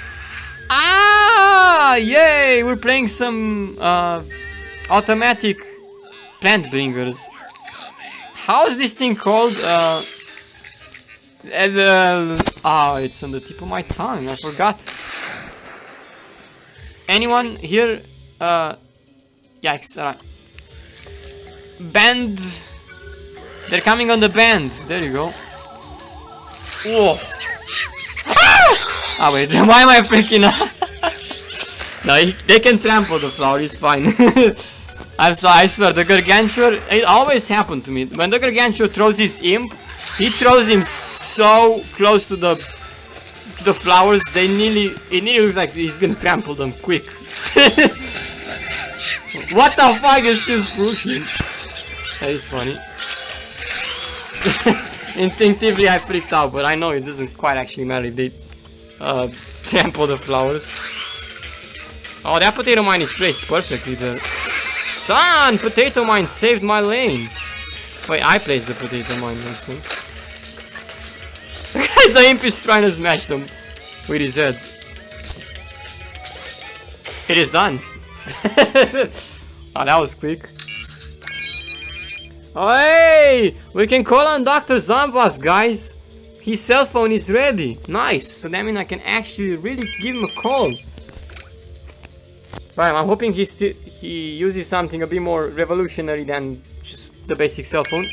Ah, yay! We're playing some uh, automatic plant bringers. How is this thing called? Uh, and, uh, oh, it's on the tip of my tongue. I forgot. Anyone here? Uh, yikes! Uh, band. They're coming on the band. There you go. Whoa! Ah, wait. Why am I freaking out? No, he, they can trample the flower. It's fine. I'm sorry. I swear, the Gargantua. It always happened to me. When the Gargantua throws his imp, he throws him so close to the to the flowers. They nearly. It nearly looks like he's gonna trample them quick. What the fuck is still pushing? That is funny. Instinctively I freaked out, but I know it doesn't quite actually matter if they uh, trample the flowers. Oh, that potato mine is placed perfectly there. Son, potato mine saved my lane. Wait, I placed the potato mine, makes sense. The imp is trying to smash them with his head. It is done. Oh, that was quick. Oh, hey! We can call on Doctor Zambas, guys! His cell phone is ready. Nice! So that means I can actually really give him a call. Right, I'm hoping he still he uses something a bit more revolutionary than just the basic cell phone.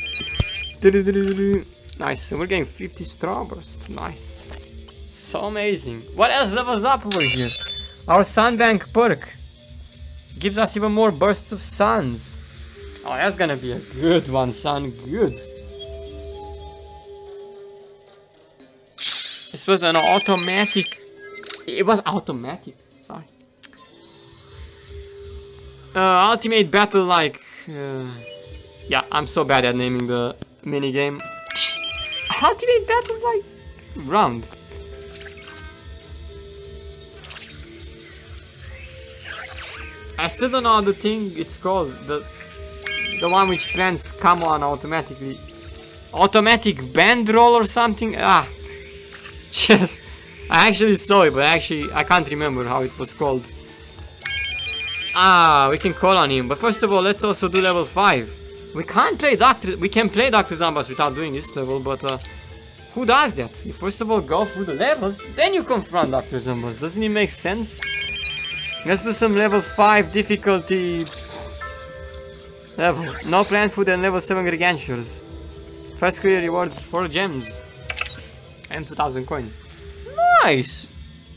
Nice, so we're getting fifty Starburst. Nice. So amazing. What else levels up over here? Our Sunbank perk gives us even more bursts of suns. Oh, that's gonna be a good one, son. Good. This was an automatic. It was automatic. Sorry. Uh, ultimate battle like. Uh, yeah, I'm so bad at naming the mini game. Ultimate battle like round. I still don't know the thing it's called. The. The one which plants come on automatically. Automatic band roll or something? Ah. Just. I actually saw it, but actually I can't remember how it was called. Ah, we can call on him. But first of all, let's also do level five. We can't play Doctor We can play Doctor Zambas without doing this level, but uh, who does that? You first of all go through the levels, then you confront Doctor Zambas. Doesn't it make sense? Let's do some level five difficulty. Level. No plant food and level seven Gargantuars. First career rewards four gems. And two thousand coins. Nice!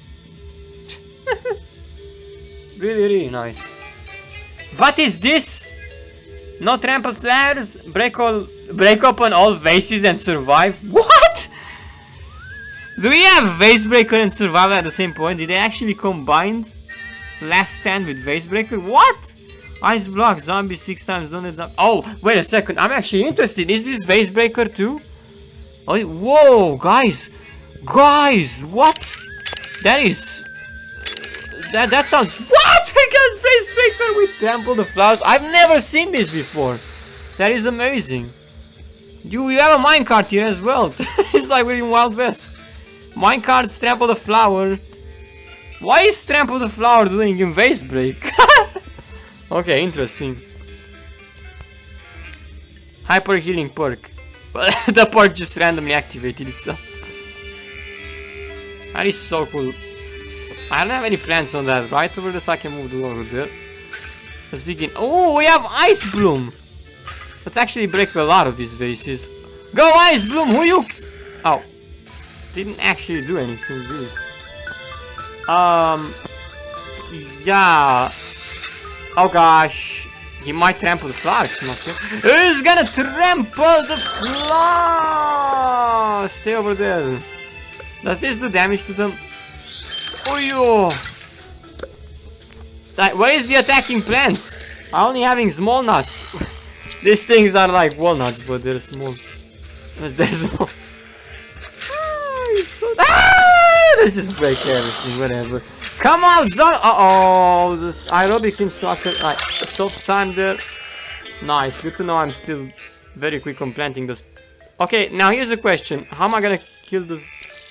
Really, really nice. What is this? No trample flares? Break all break open all vases and survive? What? Do we have Vase Breaker and Survival at the same point? Did they actually combine Last Stand with Vase Breaker? What? Ice block, zombie six times, don't let Oh, wait a second. I'm actually interested. Is this Vase Breaker too? Oh, whoa, guys. Guys, what? That is... That that sounds... What? We got Vase Breaker with Trample the Flowers. I've never seen this before. That is amazing. You, you have a minecart here as well. It's like we're in Wild West. Minecarts, Trample the Flower. Why is Trample the Flower doing in Vase Break? Okay, interesting. Hyper healing perk. The perk just randomly activated itself. That is so cool. I don't have any plants on that, right? Over this I can move the over there. Let's begin. Oh, we have Ice Bloom. Let's actually break a lot of these vases. Go Ice Bloom, who you... Oh. Didn't actually do anything, really. Um... Yeah... Oh gosh, he might trample the flowers. He's gonna trample the flowers. Stay over there. Does this do damage to them? Oh yo! Like, where is the attacking plants? I'm only having small nuts. These things are like walnuts, but they're small. They're small. Ah, so ah, let's just break everything, whatever. Come on, Zon! Uh oh, this aerobics instructor. Right, stop time there. Nice, good to know I'm still very quick on planting this. Okay, now here's a question. How am I gonna kill this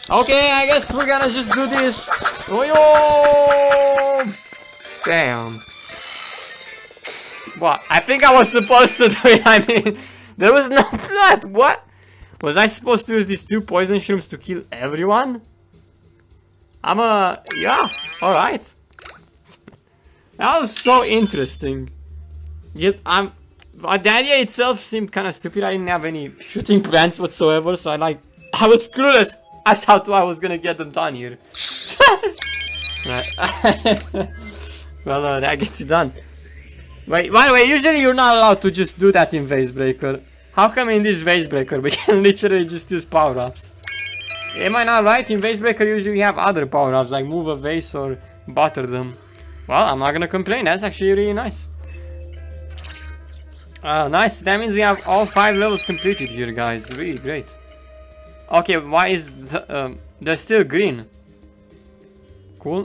Okay, I guess we're gonna just do this. Oh, yo! Damn. What? I think I was supposed to do it. I mean, there was no blood. What? Was I supposed to use these two poison shrooms to kill everyone? I'm a... yeah, alright. That was so interesting. Yet, I'm... the idea itself seemed kind of stupid. I didn't have any shooting plans whatsoever, so I like... I was clueless as how to I was gonna get them done here. Well, uh, that gets it done. Wait, by the way, usually you're not allowed to just do that in Vase Breaker. How come in this Vase Breaker we can literally just use power-ups? Am I not right? In Vase Breaker usually you have other power-ups like move a vase or butter them. Well, I'm not gonna complain, that's actually really nice. Uh, nice, that means we have all five levels completed here, guys. Really great. Okay, why is the, um, they're still green? Cool.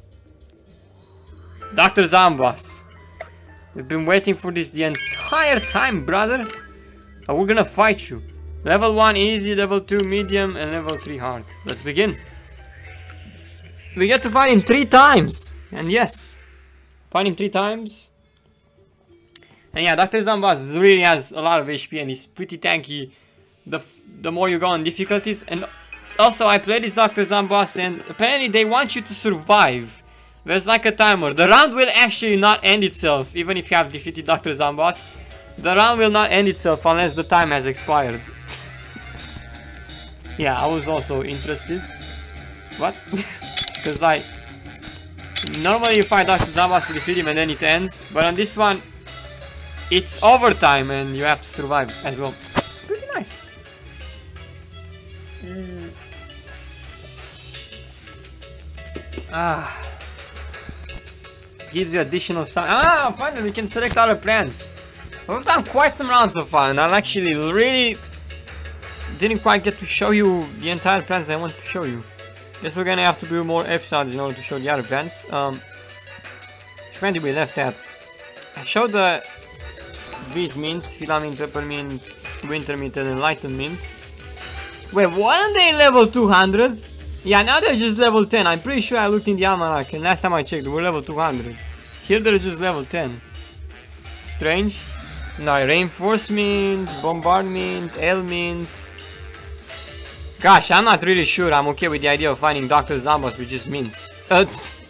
Doctor Zambas. We've been waiting for this the entire time, brother. Oh, we're gonna fight you. Level one easy, level two medium, and level three hard. Let's begin. We get to fight him three times. And yes, fight him three times. And yeah, Doctor Zambas really has a lot of H P and he's pretty tanky. The the more you go on difficulties. And also I played this Doctor Zambas and apparently they want you to survive. There's like a timer. The round will actually not end itself even if you have defeated Doctor Zambas. The round will not end itself unless the time has expired. Yeah, I was also interested. What? Because like, normally you fight Doctor Zambas to defeat him and then it ends. But on this one, it's overtime and you have to survive as well. Pretty nice. Mm. Ah. Gives you additional sound. Ah, finally we can select other plants. We've done quite some rounds so far and I actually really didn't quite get to show you the entire plants I want to show you. Guess we're gonna have to do more episodes in order to show the other plants. Um, where did we left at? I showed the these mints, Filament, Peppermint, Winter Mint and Enlightened Mint. Wait, weren't they level two hundred? Yeah, now they're just level ten. I'm pretty sure I looked in the almanac and last time I checked they were level two hundred. Here they're just level ten. Strange. No, Reinforcement, Bombardment, Ailment. Gosh, I'm not really sure I'm okay with the idea of finding Doctor Zambas with just mints. Uh,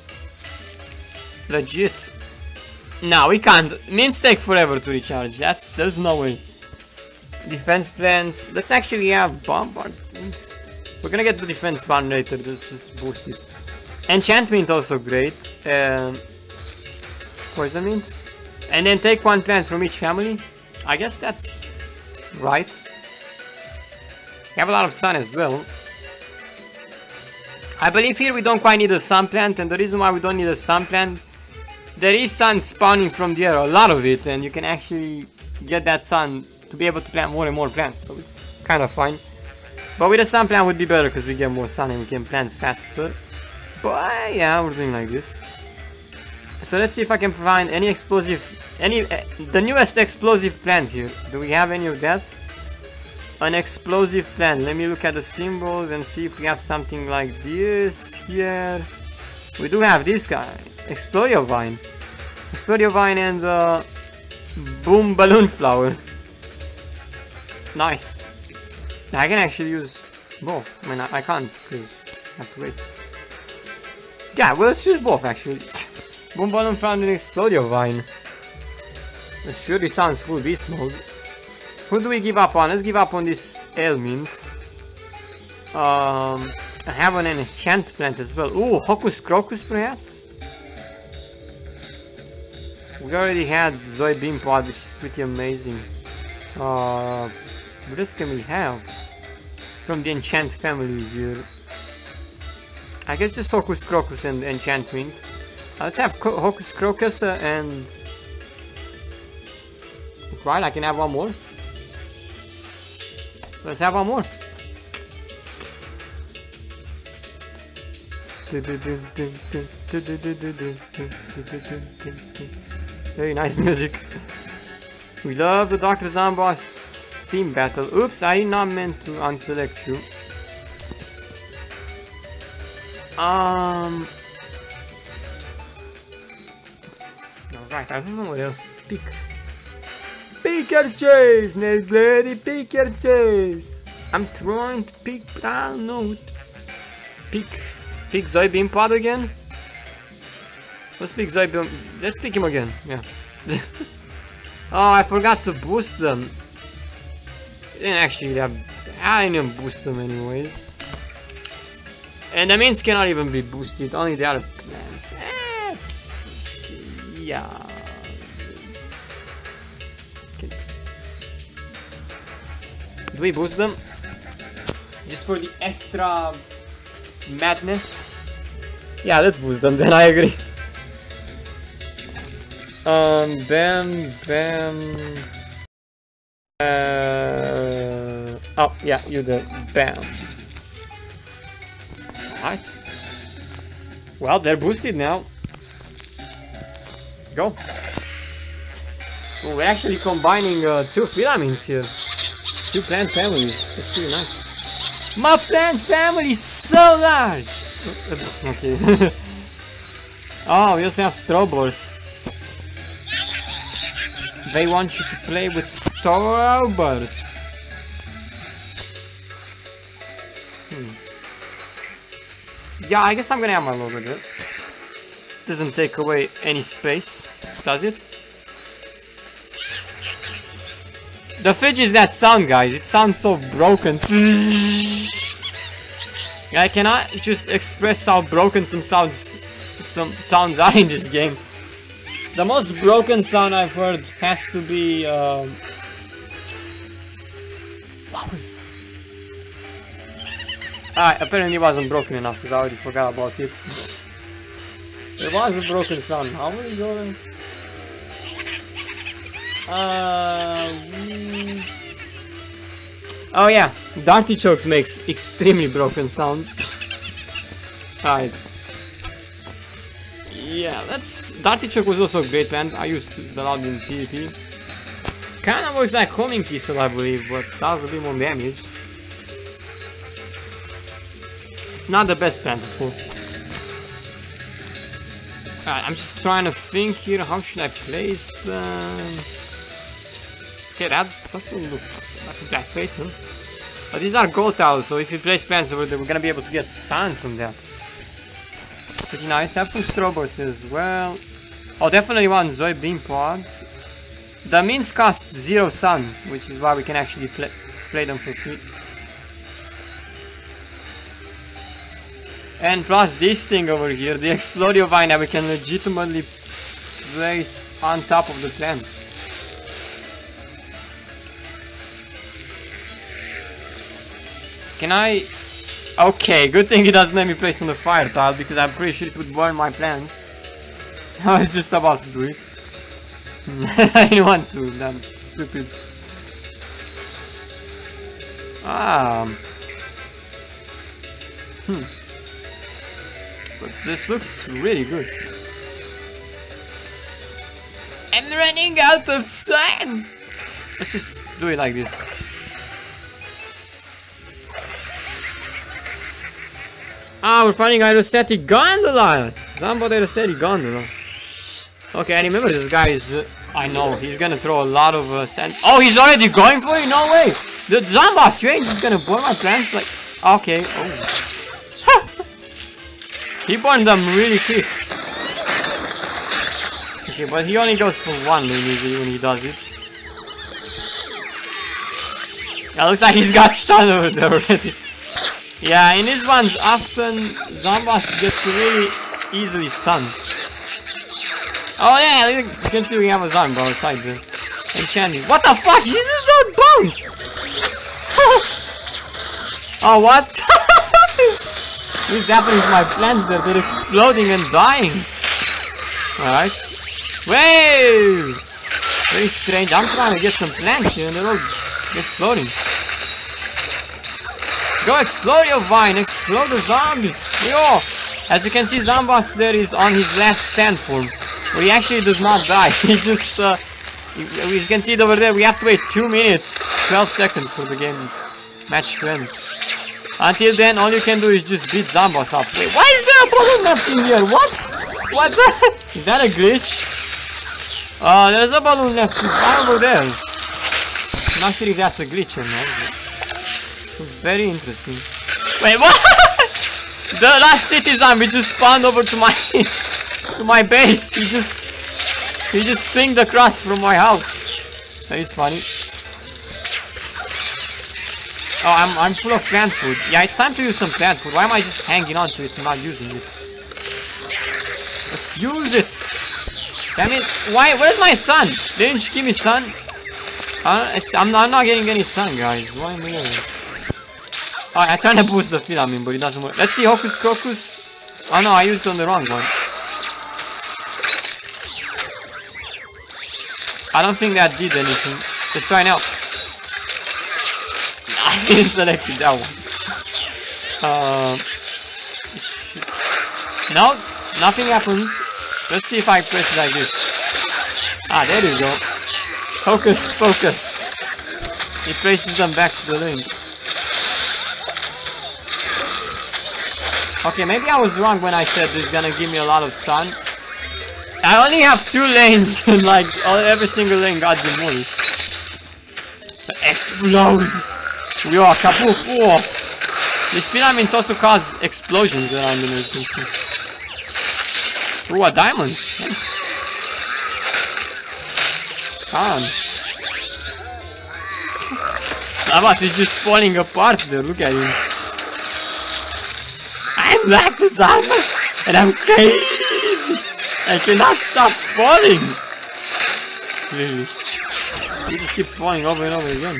legit. No, we can't. Mints take forever to recharge. That's there's no way. Defense plans. Let's actually have bombard. We're gonna get the defense one later. Let's just boost it. Enchantment also great. Um, poison mint. And then take one plant from each family. I guess that's right. We have a lot of sun as well. I believe here we don't quite need a sun plant, and the reason why we don't need a sun plant, there is sun spawning from the air, a lot of it, and you can actually get that sun to be able to plant more and more plants, so it's kind of fine. But with a sun plant would be better because we get more sun and we can plant faster. But yeah, we're doing like this. So let's see if I can find any explosive, any, uh, the newest explosive plant here. Do we have any of that? An explosive plant. Let me look at the symbols and see if we have something like this here. We do have this guy. Explodio Vine. Explodio Vine and uh, Boom Balloon Flower. Nice. I can actually use both. I mean, I, I can't because I have to wait. Yeah, well, let's use both actually. Boom Balloon Flower and Explodio Vine. It surely sounds full beast mode. Who do we give up on? Let's give up on this Ailment. Um, I have an enchant plant as well. Ooh, Hocus Crocus perhaps? We already had Zoe Beam Pod, which is pretty amazing. Uh, what else can we have from the enchant family here? I guess just Hocus Crocus and enchantment. Uh, let's have Co Hocus Crocus uh, and... Right, I can have one more. Let's have one more. Very nice music. We love the Doctor Zambas theme battle. Oops, I did not meant to unselect you. Um. Alright, I don't know what else to pick. Pick your chase, Ned Lady, pick your chase. I'm trying to pick, I don't know. Pick, pick Zoe Beam Pod again? Let's pick Zoe Beam, let's pick him again, yeah. Oh, I forgot to boost them. Didn't actually have, I didn't boost them anyway. And the mains cannot even be boosted, only the other plants. Eh, yeah. Okay. Do we boost them? Just for the extra madness? Yeah, let's boost them then, I agree. Um, bam, bam. Uh, oh, yeah, you did. Bam. Alright. Well, they're boosted now. Go. Oh, we're actually combining uh, two filaments here. Two plant families. That's pretty nice. My plant family is so large! Okay. Oh, we also have Strobours. They want you to play with Strobours. Hmm. Yeah, I guess I'm gonna have my logo there. Doesn't take away any space, does it? The fidge is that sound, guys. It sounds so broken. I cannot just express how broken some sounds, some sounds are in this game. The most broken sound I've heard has to be. Um, what was? Ah, apparently it wasn't broken enough because I already forgot about it. There was a broken sound. How are we going? Uh, mm. Oh yeah, Dartichokes makes extremely broken sound. Alright. Yeah, that's... Dartichoke was also a great band. I used to a lot in PvP. Kinda works like Homing Pistol, I believe, but does a bit more damage. It's not the best plant, of course. Alright, I'm just trying to think here, how should I place them? Okay, that doesn't look like a bad placement. But these are gold tiles, so if you place plants over there, we're gonna be able to get sun from that. Pretty nice. Have some Strobours as well. Oh, definitely one Zoe Beam Pod. The means cost zero sun, which is why we can actually play, play them for free. And plus this thing over here, the Explodio Vine that we can legitimately place on top of the plants. Can I... Okay, good thing it doesn't let me place on the fire tile, because I'm pretty sure it would burn my plants. I was just about to do it. I didn't want to, damn stupid. Ah. Hmm. But this looks really good. I'm running out of sun! Let's just do it like this. Ah, we're finding Aerostatic Gondola! Zambot Aerostatic Gondola. Okay, I remember this guy is... Uh, I know, he's gonna throw a lot of uh, sand... Oh, he's already going for it? No way! The Zamba Strange is gonna burn my plants like... Okay, oh. He burned them really quick. Okay, but he only goes for one usually when he does it. Yeah, looks like he's got stunned over there already. Yeah, in these ones, often Zambas gets really easily stunned. Oh yeah, you can see we have a Zamba outside there. Enchanting. What the fuck? This is not bones! Oh, what? What is happening to my plants there? They're exploding and dying. Alright. Wait! Very strange. I'm trying to get some plants here and they're all exploding. Go explode your vine, explode the zombies! Yo! As you can see, Zambas there is on his last stand form. Where he actually does not die, he just, uh... You, you can see it over there, we have to wait two minutes, twelve seconds for the game match to end. Until then, all you can do is just beat Zambos up. Wait, why is there a balloon left in here? What? What the? Is that a glitch? Oh, uh, there's a balloon left right over there. I'm not sure if that's a glitch or not. It's very interesting. Wait, what? The last city zombie just spawned over to my to my base. He just he just swinged across from my house. That is funny. Oh, I'm I'm full of plant food. Yeah, it's time to use some plant food. Why am I just hanging on to it and not using it? Let's use it. Damn it! Why? Where's my sun? Didn't you give me sun? Uh, I'm not, I'm not getting any sun, guys. Why am I getting? Oh, I'm trying to boost the filament, but it doesn't work. Let's see, Hocus Crocus. Oh no, I used it on the wrong one. I don't think that did anything. Let's try now. I didn't select that one. Uh, no, nothing happens. Let's see if I press it like this. Ah, there you go. Hocus Focus. It places them back to the link. Okay, maybe I was wrong when I said this is gonna give me a lot of sun. I only have two lanes and like all, every single lane got demolished. Explode! Yo, kaboof! Oh. These pyramids also cause explosions around the emergency. Ooh, a diamond! Come. Zambos is just falling apart there, look at him. I'm like the Zambos and I'm crazy! I cannot stop falling! Really. He just keeps falling over and over again.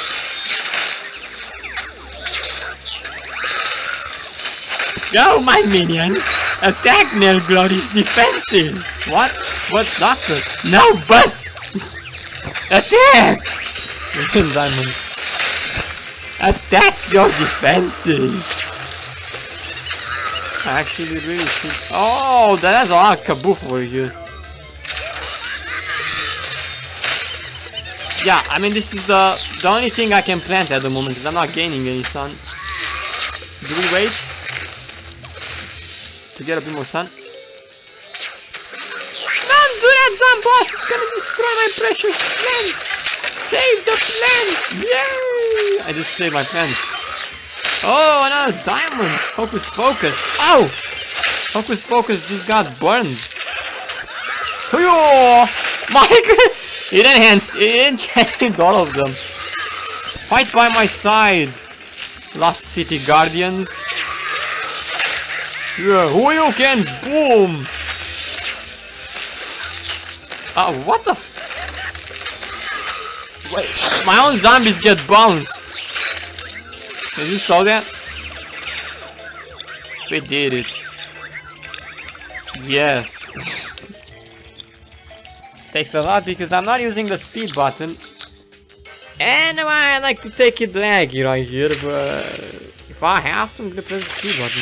Go, my minions! Attack Nerglory's defenses! What? What, doctor? No, but! Attack! Diamonds. Attack your defenses! I actually really should. Oh, that's a lot of kaboof over here. Yeah, I mean, this is the the only thing I can plant at the moment because I'm not gaining any sun. Do we wait to get a bit more sun? Don't do that, Zambos! It's gonna destroy my precious plant! Save the plant! Yay! I just saved my plant. Oh, another diamond! Hocus Focus! Ow! Hocus Focus just got burned. Oh my god! He didn't, he didn't change all of them. Fight by my side, Lost City Guardians. Yeah, who you can boom! Ah, uh, what the f- Wait, my own zombies get bounced. Did you saw that? We did it. Yes. Takes a lot because I'm not using the speed button. And I like to take it laggy right here, but if I have to, I'm gonna press the speed button.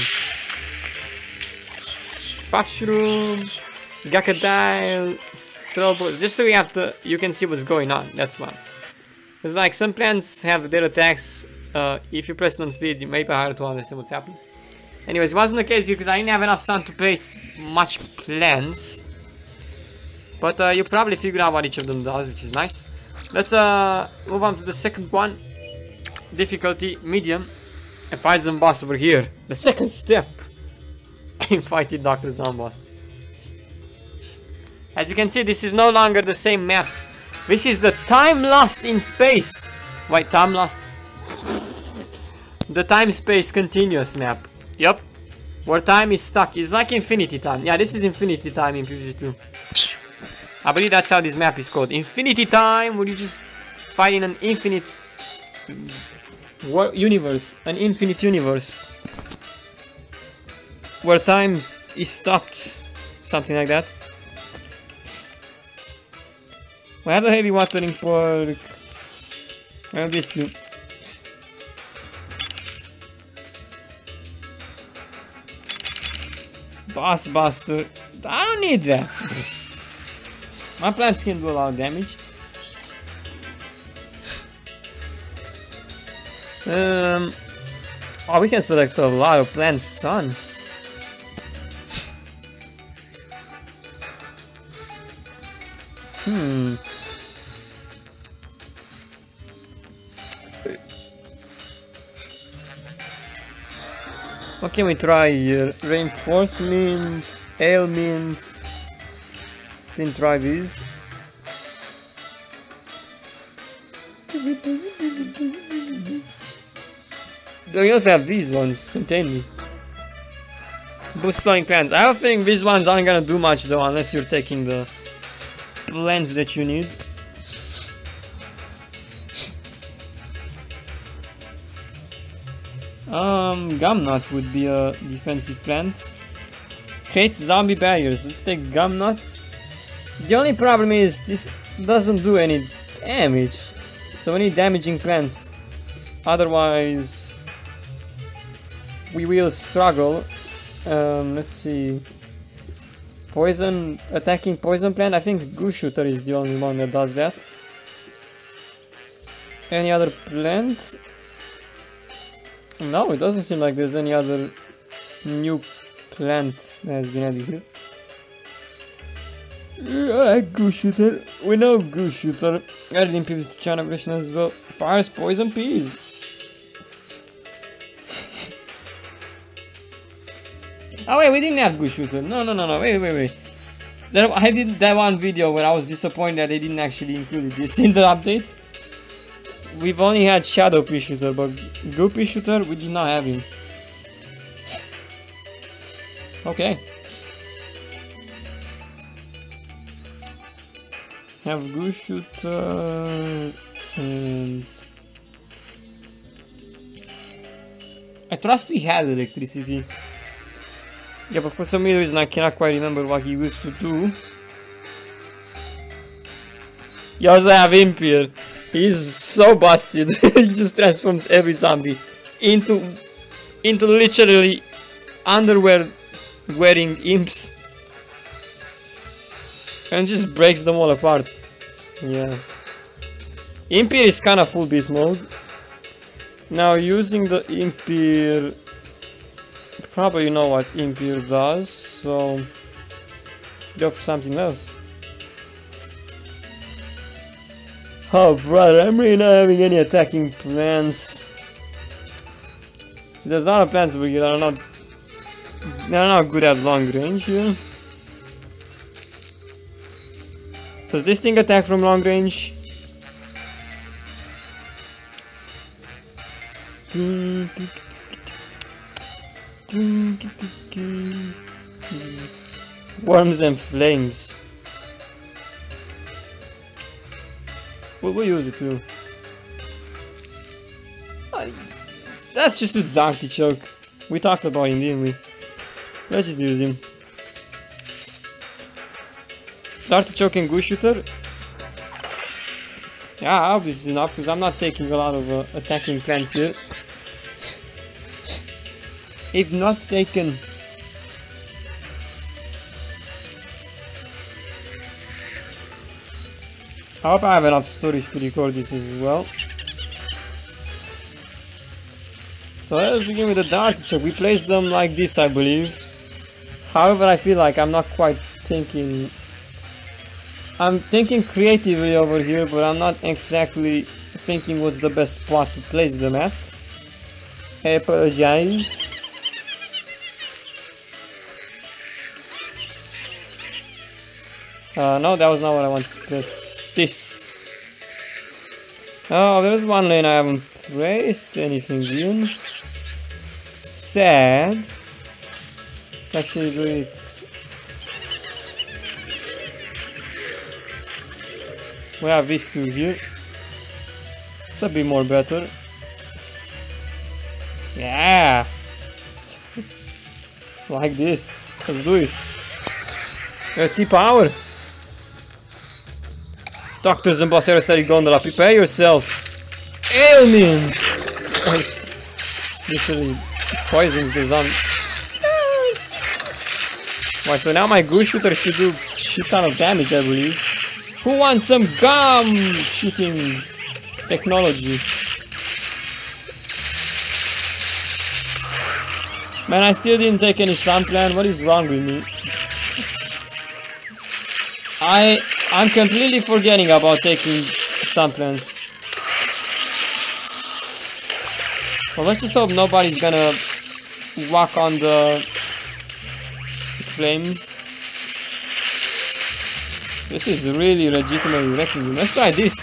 Mushroom, Crocodile, Strobo, just so we have to, you can see what's going on, that's why. It's like some plants have their attacks, uh, if you press it on speed, it may be hard to understand what's happening. Anyways, it wasn't the case here because I didn't have enough sun to place much plants. But uh, you probably figured out what each of them does, which is nice. Let's uh, move on to the second one. Difficulty, medium. And fight Zambos over here. The second step in fighting Doctor Zambos. As you can see, this is no longer the same map. This is the time lost in space. Wait, time lost. The time space continuous map. Yup. Where time is stuck. It's like infinity time. Yeah, this is infinity time in P V Z two. I believe that's how this map is called. Infinity time, where you just fight in an infinite universe. An infinite universe. Where time is stopped. Something like that. We have a heavy watering perk. I have this too. Boss Buster. I don't need that. My plants can do a lot of damage. Um, Oh, we can select a lot of plants, son. Hmm. What can we try here? Reinforcement, ailment. Didn't try these. We also have these ones, contain me. Boost slowing plants. I have a feeling these ones aren't gonna do much though, unless you're taking the plants that you need. Um, Gumnut would be a defensive plant. Creates zombie barriers. Let's take Gumnut. The only problem is this doesn't do any damage. So we need damaging plants. Otherwise, we will struggle. Um, let's see. Poison, attacking poison plant. I think Goose Shooter is the only one that does that. Any other plant? No, it doesn't seem like there's any other new plant that has been added here. I like Goose Shooter. We know Goose Shooter. Added in previous China version as well. Fires poison peas. Oh wait, we didn't have Goose Shooter. No, no, no, no. Wait, wait, wait. There, I did that one video where I was disappointed that they didn't actually include this in the update. We've only had Shadow Pea Shooter, but Goo Pea Shooter, we did not have him. Okay. Have Goose Shooter and I trust we had electricity. Yeah, but for some reason I cannot quite remember what he used to do. You also have Imp here. He's so busted. He just transforms every zombie into into literally underwear wearing imps and just breaks them all apart. Yeah. Impir is kind of full beast mode. Now using the Impir, probably you know what Impir does, so go for something else. Oh brother, I'm really not having any attacking plans. See, there's a lot of plans over here that are not they're not good at long range here. Does this thing attack from long range? Worms and flames. What will we use it to? Uh, that's just a Artichoke. We talked about him, didn't we? Let's just use him. Artichoke and Goose Shooter. Yeah, I hope this is enough because I'm not taking a lot of uh, attacking plants here. If not taken. I hope I have enough storage to record this as well. So let's begin with the Artichoke. We place them like this, I believe. However, I feel like I'm not quite thinking... I'm thinking creatively over here, but I'm not exactly thinking what's the best spot to place them at. I apologize. Uh, no, that was not what I wanted to place. This. Oh, there's one lane I haven't placed anything in. Sad. Let's actually do it. We have these two here. It's a bit more better. Yeah. Like this. Let's do it. Let's see power. Doctors and Boss Aerosteric Gondola, prepare yourself. Ailment! Literally poisons the zombie. Why, so now my Goose Shooter should do shit ton of damage, I believe. Who wants some gum shooting technology? Man, I still didn't take any sun plant. What is wrong with me? I I'm completely forgetting about taking sun plants. Well, let's just hope nobody's gonna walk on the flame. This is really legitimately wrecking me. Let's try this.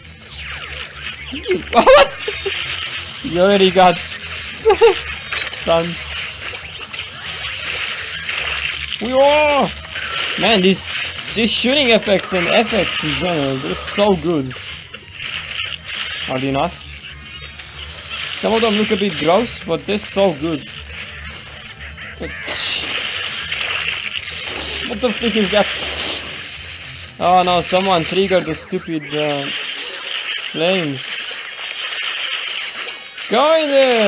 What? You already got stunned. Whoa! Man, these these shooting effects and effects in general, they're so good. Are they not? Some of them look a bit gross, but they're so good. What the frick is that? Oh no, someone triggered the stupid uh, flames. Go in there!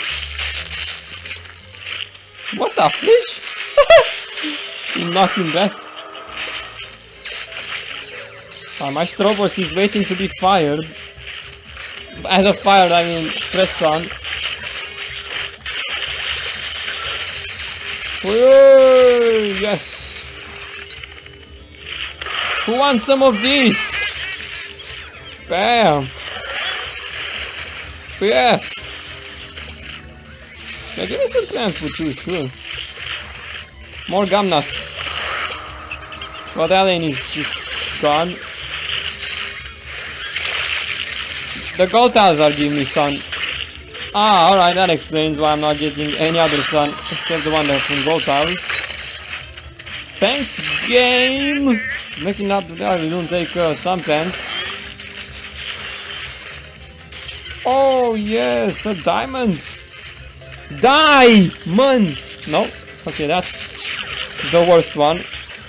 What the fish? He knocked him back. Oh, my Strobost is waiting to be fired. As a fired, I mean pressed on. Whoa, yes. Who wants some of these? Bam. Yes. Yeah, give me some plant food too, sure. More gum nuts. Well, that lane is just gone. The gold tiles are giving me sun. Ah, alright, that explains why I'm not getting any other sun except the one that's from gold tiles. Thanks, game! Making up that we don't take uh, sun plants. Oh, yes, a diamond! Diamond! No? Okay, that's the worst one.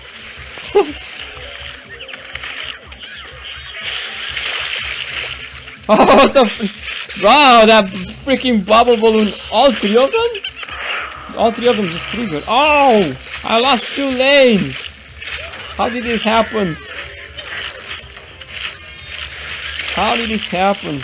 Oh, what the f- wow, that freaking bubble balloon, all three of them? All three of them just triggered. Oh, I lost two lanes. How did this happen? How did this happen?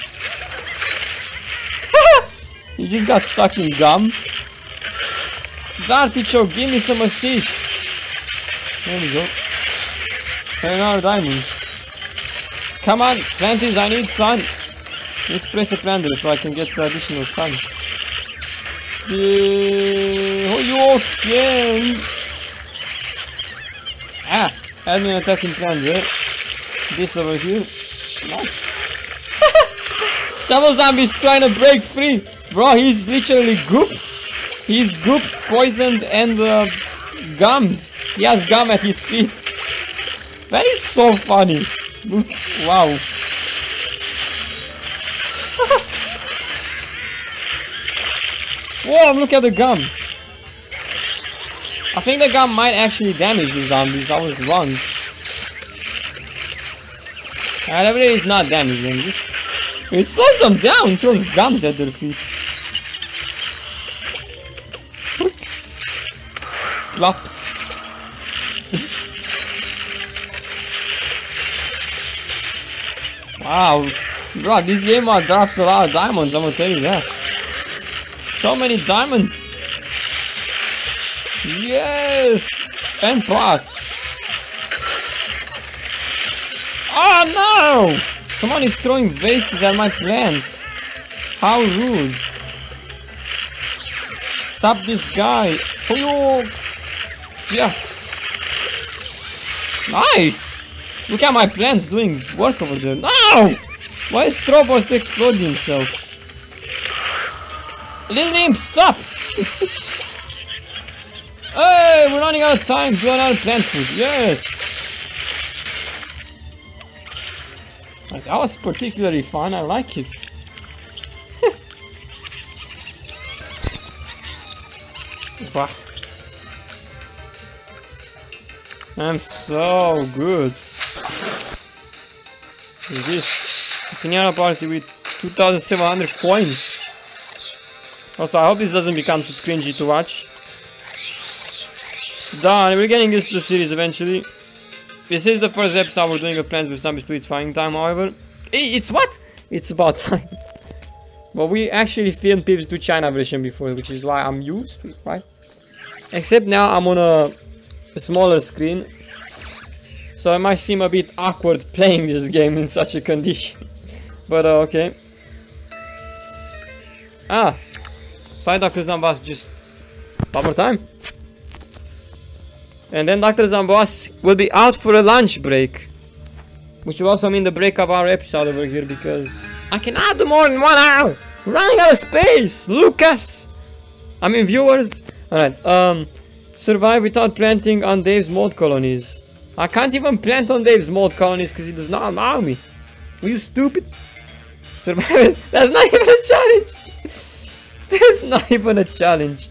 He just got stuck in gum. Dartichoke, give me some assist. There we go. Another diamond. Come on, planties, I need sun. Need to press a planter so I can get the additional sun. Yeah, oh, you okay? Ah, add me an attacking planter. This over here. Nice. Shovel Zombie's trying to break free. Bro, he's literally gooped. He's gooped, poisoned, and uh, gummed. He has gum at his feet. That is so funny. Wow. Whoa, look at the gum. I think the gum might actually damage the zombies. I was wrong. However, it is not damaging. Just, it slows them down, throws gums at their feet. Plop. Wow, bro, this game uh, drops a lot of diamonds, I'm gonna tell you that. So many diamonds. Yes! And pots. Oh no! Someone is throwing vases at my plants. How rude. Stop this guy. Oh, yes. Nice! Look at my plants doing work over there. No! Why is Strobost exploding himself? Little imp, stop! Hey, we're running out of time. Do another plant food. Yes! Like, that was particularly fun. I like it. Wow. I'm so good. Is this Pinata party with two thousand seven hundred coins? Also, I hope this doesn't become too cringy to watch. Done, we're getting used to the series eventually. This is the first episode we're doing a Plants with Zombies Split Fighting Time, however. It's what? It's about time. But we actually filmed Pips do China version before, which is why I'm used to it, right? Except now I'm on a, a smaller screen, so it might seem a bit awkward playing this game in such a condition. But uh, okay. Ah, let's find Doctor Zambas just one more time. And then Doctor Zambas will be out for a lunch break, which will also mean the break of our episode over here, because I can add more in one hour. We're running out of space, Lucas. I mean viewers. Alright, um, survive without planting on Dave's mold colonies. I can't even plant on Dave's mold colonies because he does not allow me. Are you stupid? Survive. That's not even a challenge. There's not even a challenge.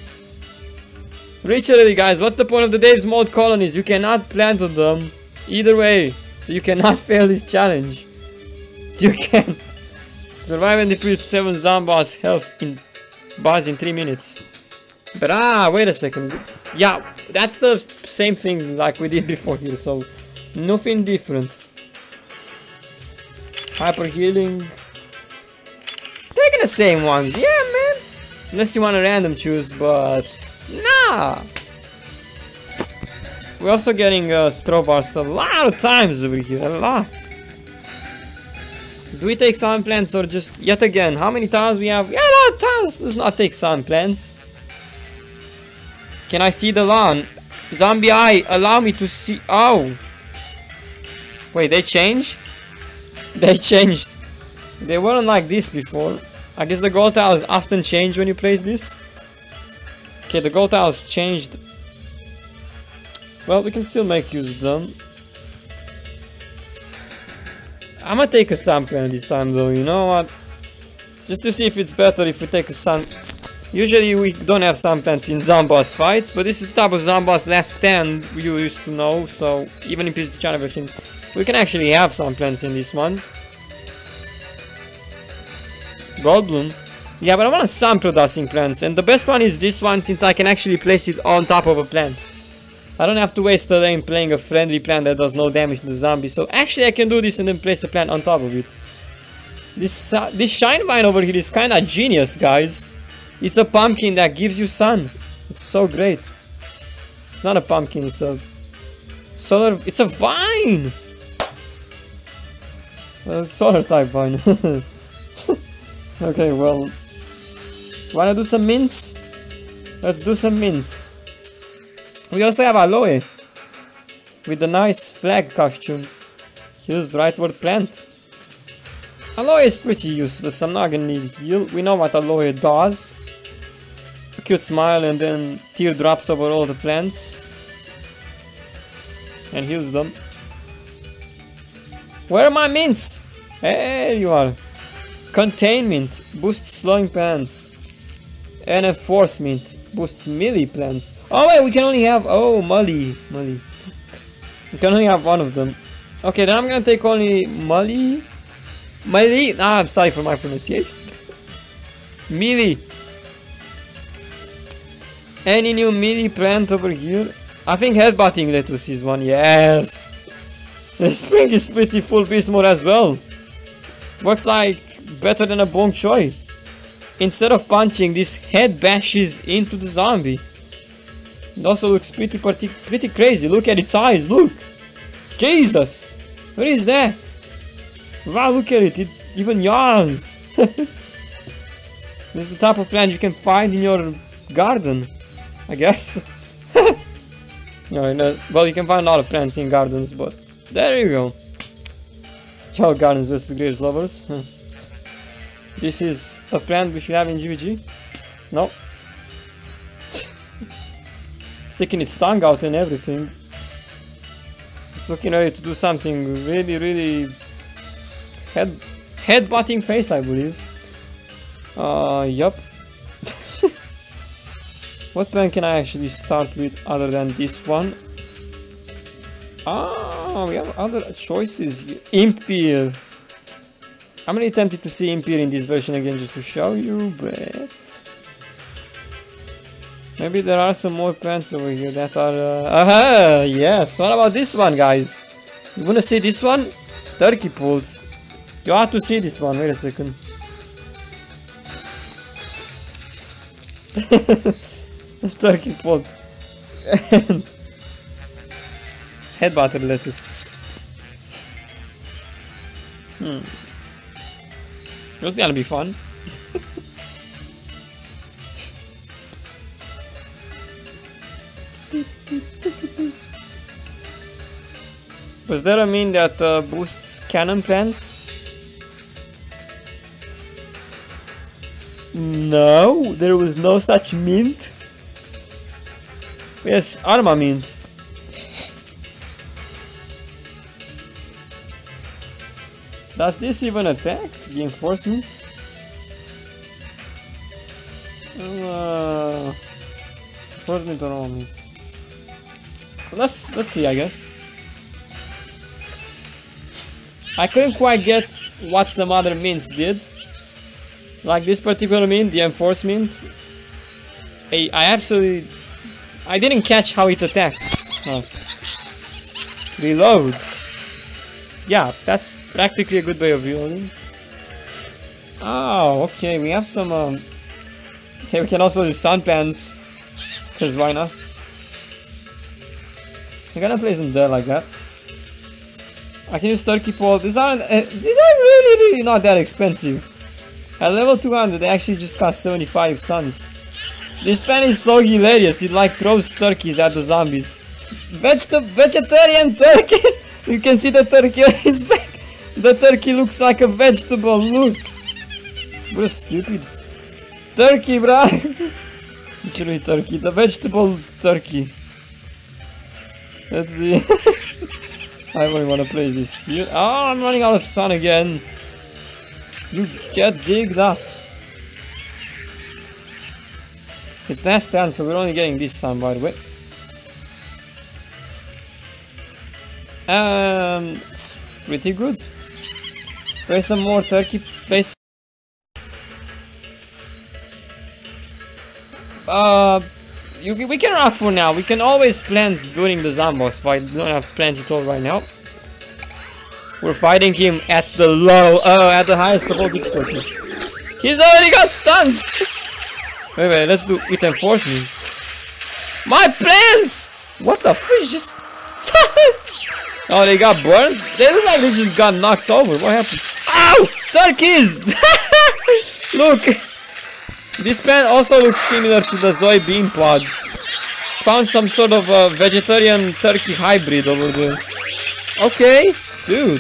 Reach already, guys. What's the point of the Dave's mold colonies? You cannot plant on them either way, so you cannot fail this challenge. You can't. Survive and defeat seven Zambas health in bars in three minutes. But ah, wait a second. Yeah, that's the same thing like we did before here, so nothing different. Hyper healing. Taking the same ones, yeah, man. Unless you want to random choose, but nah. We're also getting uh, straw bars a lot of times over here, a lot. Do we take sun plants or just yet again? How many times we have? Yeah, a lot of times. Let's not take sun plants. Can I see the lawn? Zombie eye, allow me to see. Oh, wait, they changed? They changed. They weren't like this before. I guess the gold tiles often change when you place this. Okay, the gold tiles changed. Well, we can still make use of them. I'm gonna take a sun plant this time though, you know what? Just to see if it's better if we take a sun. Usually we don't have sun plants in Zambas fights, but this is the type of Zambas last stand you used to know, so even if it's the China version, we can actually have sun plants in these ones. Goldblum. Yeah, but I want sun producing plants, and the best one is this one since I can actually place it on top of a plant. I don't have to waste a lane playing a friendly plant that does no damage to the zombie, so actually I can do this and then place a plant on top of it. This, uh, this shine vine over here is kinda genius, guys. It's a pumpkin that gives you sun. It's so great. It's not a pumpkin, it's a solar, it's a vine! A solar type vine. Okay, well, wanna do some mints? Let's do some mints. We also have aloe with a nice flag costume. Here's the right word plant. Aloe is pretty useless. I'm not gonna need heal. We know what aloe does. A cute smile and then teardrops over all the plants. And heals them. Where are my mints? There you are. Containment boosts slowing plants. And enforcement boosts melee plants. Oh wait, we can only have, oh, Molly, Molly. We can only have one of them. Okay, then I'm gonna take only Molly. Molly. Ah, I'm sorry for my pronunciation. Melee. Any new melee plant over here? I think headbutting lettuce is one. Yes. The spring is pretty full beast mode as well. Works like better than a bong choy. Instead of punching, this head bashes into the zombie. It also looks pretty, pretty, pretty crazy. Look at its eyes, look! Jesus! What is that? Wow, look at it, it even yawns! This is the type of plant you can find in your garden, I guess. No, no, well, you can find a lot of plants in gardens, but there you go. Yo, Gardens versus. Graves lovers. This is a plant we should have in G V G. No. Sticking its tongue out and everything. It's looking ready to do something really, really head head-butting face, I believe. Uh, yup. What plant can I actually start with other than this one? Ah, we have other choices. Impir. I'm really tempted to see Impir in this version again just to show you, but maybe there are some more plants over here that are... Uh... Aha! Yes! What about this one, guys? You wanna see this one? Turkey pulls. You have to see this one. Wait a second. Turkey pot. Head butter lettuce. Hmm. This is gonna be fun. Does that mean that uh, boosts cannon plants? No, there was no such mint. Yes, Arma mint. Does this even attack the enforcement? Uh, enforcement or normal mint? Let's let's see, I guess. I couldn't quite get what some other mints did. Like this particular mint, the enforcement. I, I absolutely... I didn't catch how it attacked. Oh. Reload. Yeah, that's practically a good way of reloading. Oh, okay, we have some... Um... Okay, we can also do sun pans. Because why not? I'm gonna place them there like that. I can use turkey pole. These aren't... Uh, these are really, really not that expensive. At level two hundred, they actually just cost seventy-five suns. This pen is so hilarious. It like throws turkeys at the zombies. Vegeta vegetarian turkeys. You can see the turkey on his back. The turkey looks like a vegetable. Look. What a stupid turkey, bruh. Literally turkey. The vegetable turkey. Let's see. I really want to place this here. Oh, I'm running out of sun again. You get digged up. It's last turn, so we're only getting this sun, by the way. Um, it's pretty good. Place some more turkey. Place. Uh, you, we can rock for now. We can always plant during the Zambos, but I don't have plant at all right now. We're fighting him at the low, uh, at the highest of all difficulties. He's already got stunned! Wait, wait, let's do it enforcement. My plans! What the fish just... Oh, they got burned? They look like they just got knocked over. What happened? Ow! Turkeys! Look! This pen also looks similar to the Zoe Bean Pod. It's found some sort of uh, vegetarian turkey hybrid over there. Okay, dude.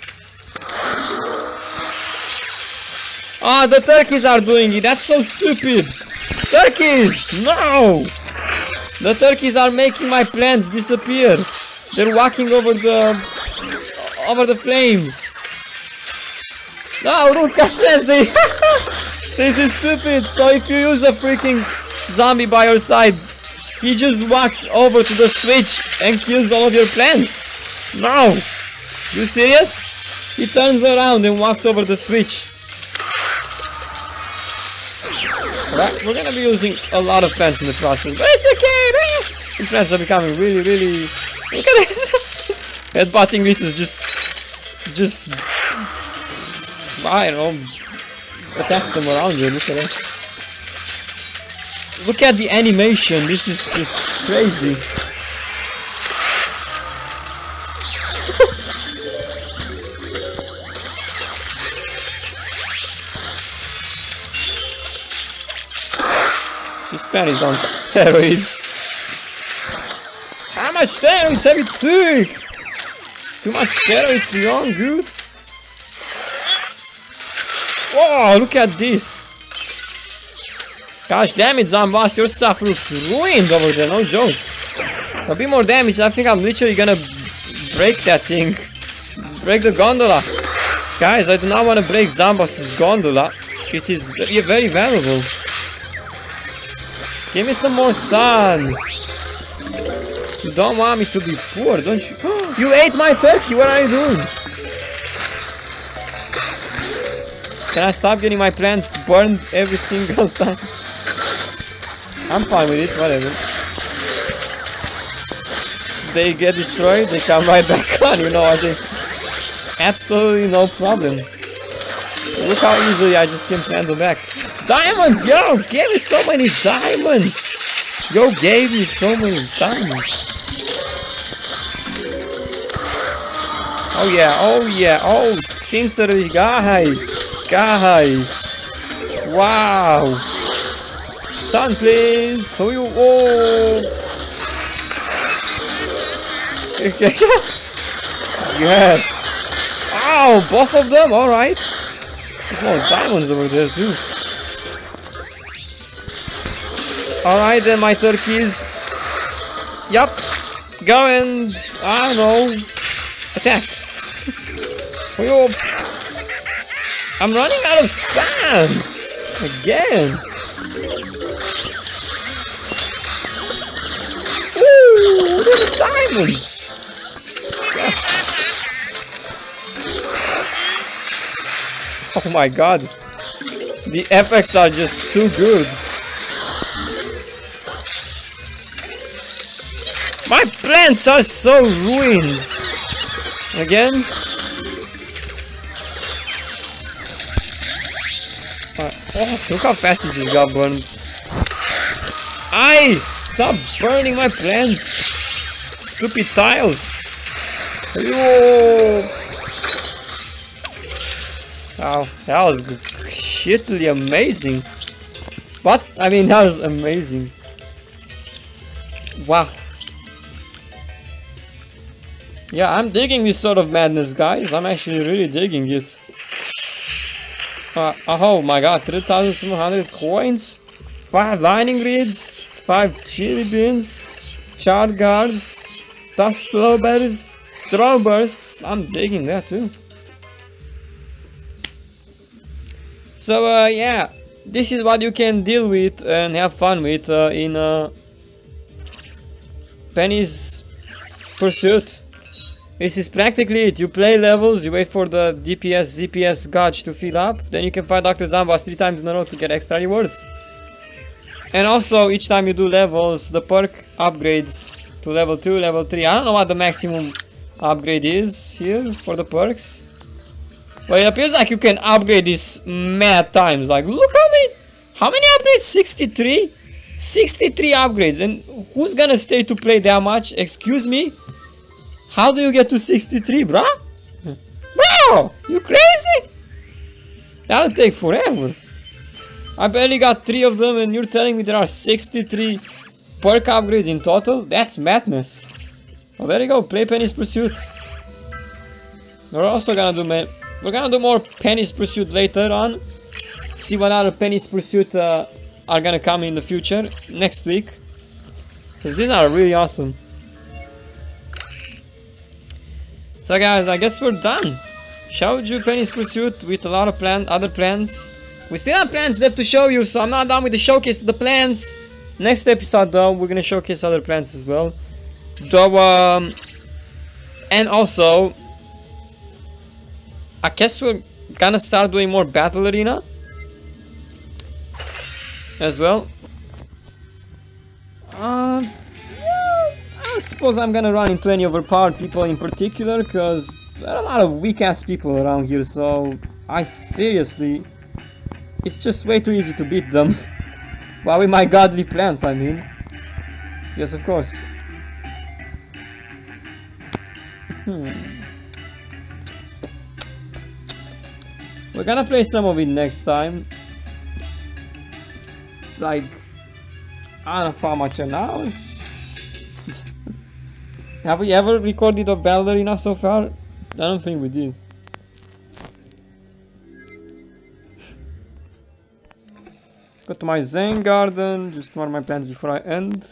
Ah, oh, the turkeys are doing it. That's so stupid. Turkeys, no. The turkeys are making my plants disappear. They're walking over the over the flames. No, Ruka says they. This is stupid. So if you use a freaking zombie by your side, he just walks over to the switch and kills all of your plants. No! You serious? He turns around and walks over the switch. Right, we're gonna be using a lot of plants in the process, but it's okay! Some plants are becoming really, really... Look at this! Headbutting Ritus just... Just... I don't know... Attacks them around you, look at that. Look at the animation, this is just crazy. This pen is on steroids. How much steroids have you took? Too much steroids for your own good? Whoa, look at this. Gosh damn it, Zambas, your stuff looks ruined over there, no joke. A bit more damage, I think I'm literally gonna break that thing. Break the gondola. Guys, I do not want to break Zambas' gondola. It is very valuable. Give me some more sun. You don't want me to be poor, don't you? You ate my turkey, what are you doing? Can I stop getting my plants burned every single time? I'm fine with it, whatever. They get destroyed, they come right back on, you know, I think. Absolutely no problem. Look how easily I just can plant them back. Diamonds! Yo, gave me so many diamonds! Yo, gave me so many diamonds! Oh yeah, oh yeah, oh, sincerely, guy! Guy! Wow! Sun, please! Oh, you, oh! Yes! Oh, both of them? Alright! There's more diamonds over there too. Alright then, my turkeys. Yup. Go and, I don't know, attack. Oh, I'm running out of sand! Again! Ooh, there's a diamond! Yes! Oh my god! The effects are just too good! My plants are so ruined! Again? Uh, oh, look how fast it just got burned. Aye! Stop burning my plants! Stupid tiles! Whoa. Wow, that was shittily amazing! What? I mean, that was amazing! Wow! Yeah, I'm digging this sort of madness, guys. I'm actually really digging it. Uh, oh my god, three thousand seven hundred coins, five lightning reeds, five chili beans, shard guards, tusk blueberries, straw bursts. I'm digging that too. So uh, yeah, this is what you can deal with and have fun with uh, in uh, Penny's Pursuit. This is practically it. You play levels, you wait for the D P S, Z P S gauge to fill up, then you can fight Doctor Zambas three times in a row to get extra rewards. And also, each time you do levels, the perk upgrades to level two, level three. I don't know what the maximum upgrade is here for the perks. But it appears like you can upgrade this mad times. Like, look how many, how many upgrades? sixty-three? sixty-three upgrades. And who's gonna stay to play that much? Excuse me? How do you get to sixty-three, bruh? Bro, you crazy? That'll take forever. I barely got three of them and you're telling me there are sixty-three perk upgrades in total? That's madness. Well, there you go, play Penny's Pursuit. We're also gonna do man we're gonna do more Penny's Pursuit later on. See what other Penny's Pursuit uh, are gonna come in the future next week. Because these are really awesome. So guys, I guess we're done. Showed you Penny's Pursuit with a lot of plan other plans. We still have plans left to show you, so I'm not done with the showcase of the plans. Next episode though, we're gonna showcase other plans as well. Though, um, and also, I guess we're gonna start doing more Battle Arena as well. Um. I suppose I'm gonna run into any overpowered people in particular, because there are a lot of weak ass people around here, so I seriously, it's just way too easy to beat them. Well, with my godly plans, I mean. Yes, of course. Hmm. We're gonna play some of it next time. Like, I don't know how much an hour. Have we ever recorded a Battle Arena so far? I don't think we did. Go to my Zen Garden, just mark my plans before I end.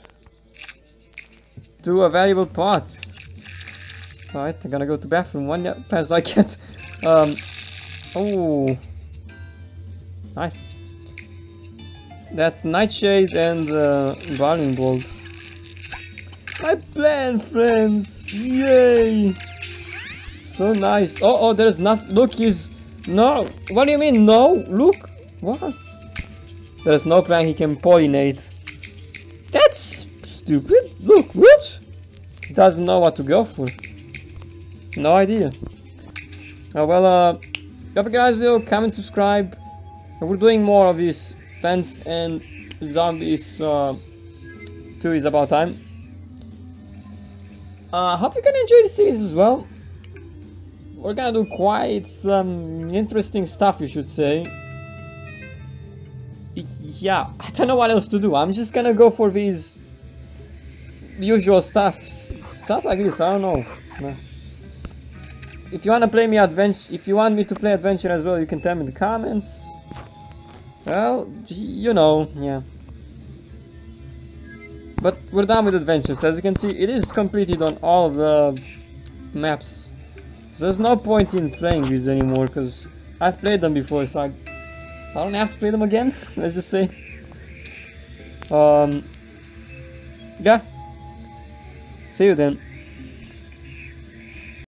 Do a valuable pot. Alright, I'm gonna go to bathroom. One yeah, pass I can't. Um Oh, nice. That's Nightshade and uh, Barley Bolt. My plan, friends! Yay! So nice. Oh, oh, there's not. Look, he's no. What do you mean, no? Look, what? There's no plan he can pollinate. That's stupid. Look, what? He doesn't know what to go for. No idea. Oh well. Uh, if you guys will comment, subscribe. We're doing more of these Plants and Zombies uh, two is about time. I uh, hope you can enjoy the series as well. We're gonna do quite some interesting stuff, you should say. Yeah, I don't know what else to do. I'm just gonna go for these usual stuff. Stuff like this, I don't know. If you wanna play me adventure, if you want me to play adventure as well, you can tell me in the comments. Well, you know, yeah. But we're done with adventures. As you can see, it is completed on all of the maps. So there's no point in playing these anymore, because I've played them before, so I, I don't have to play them again, let's just say. Um, yeah. See you then.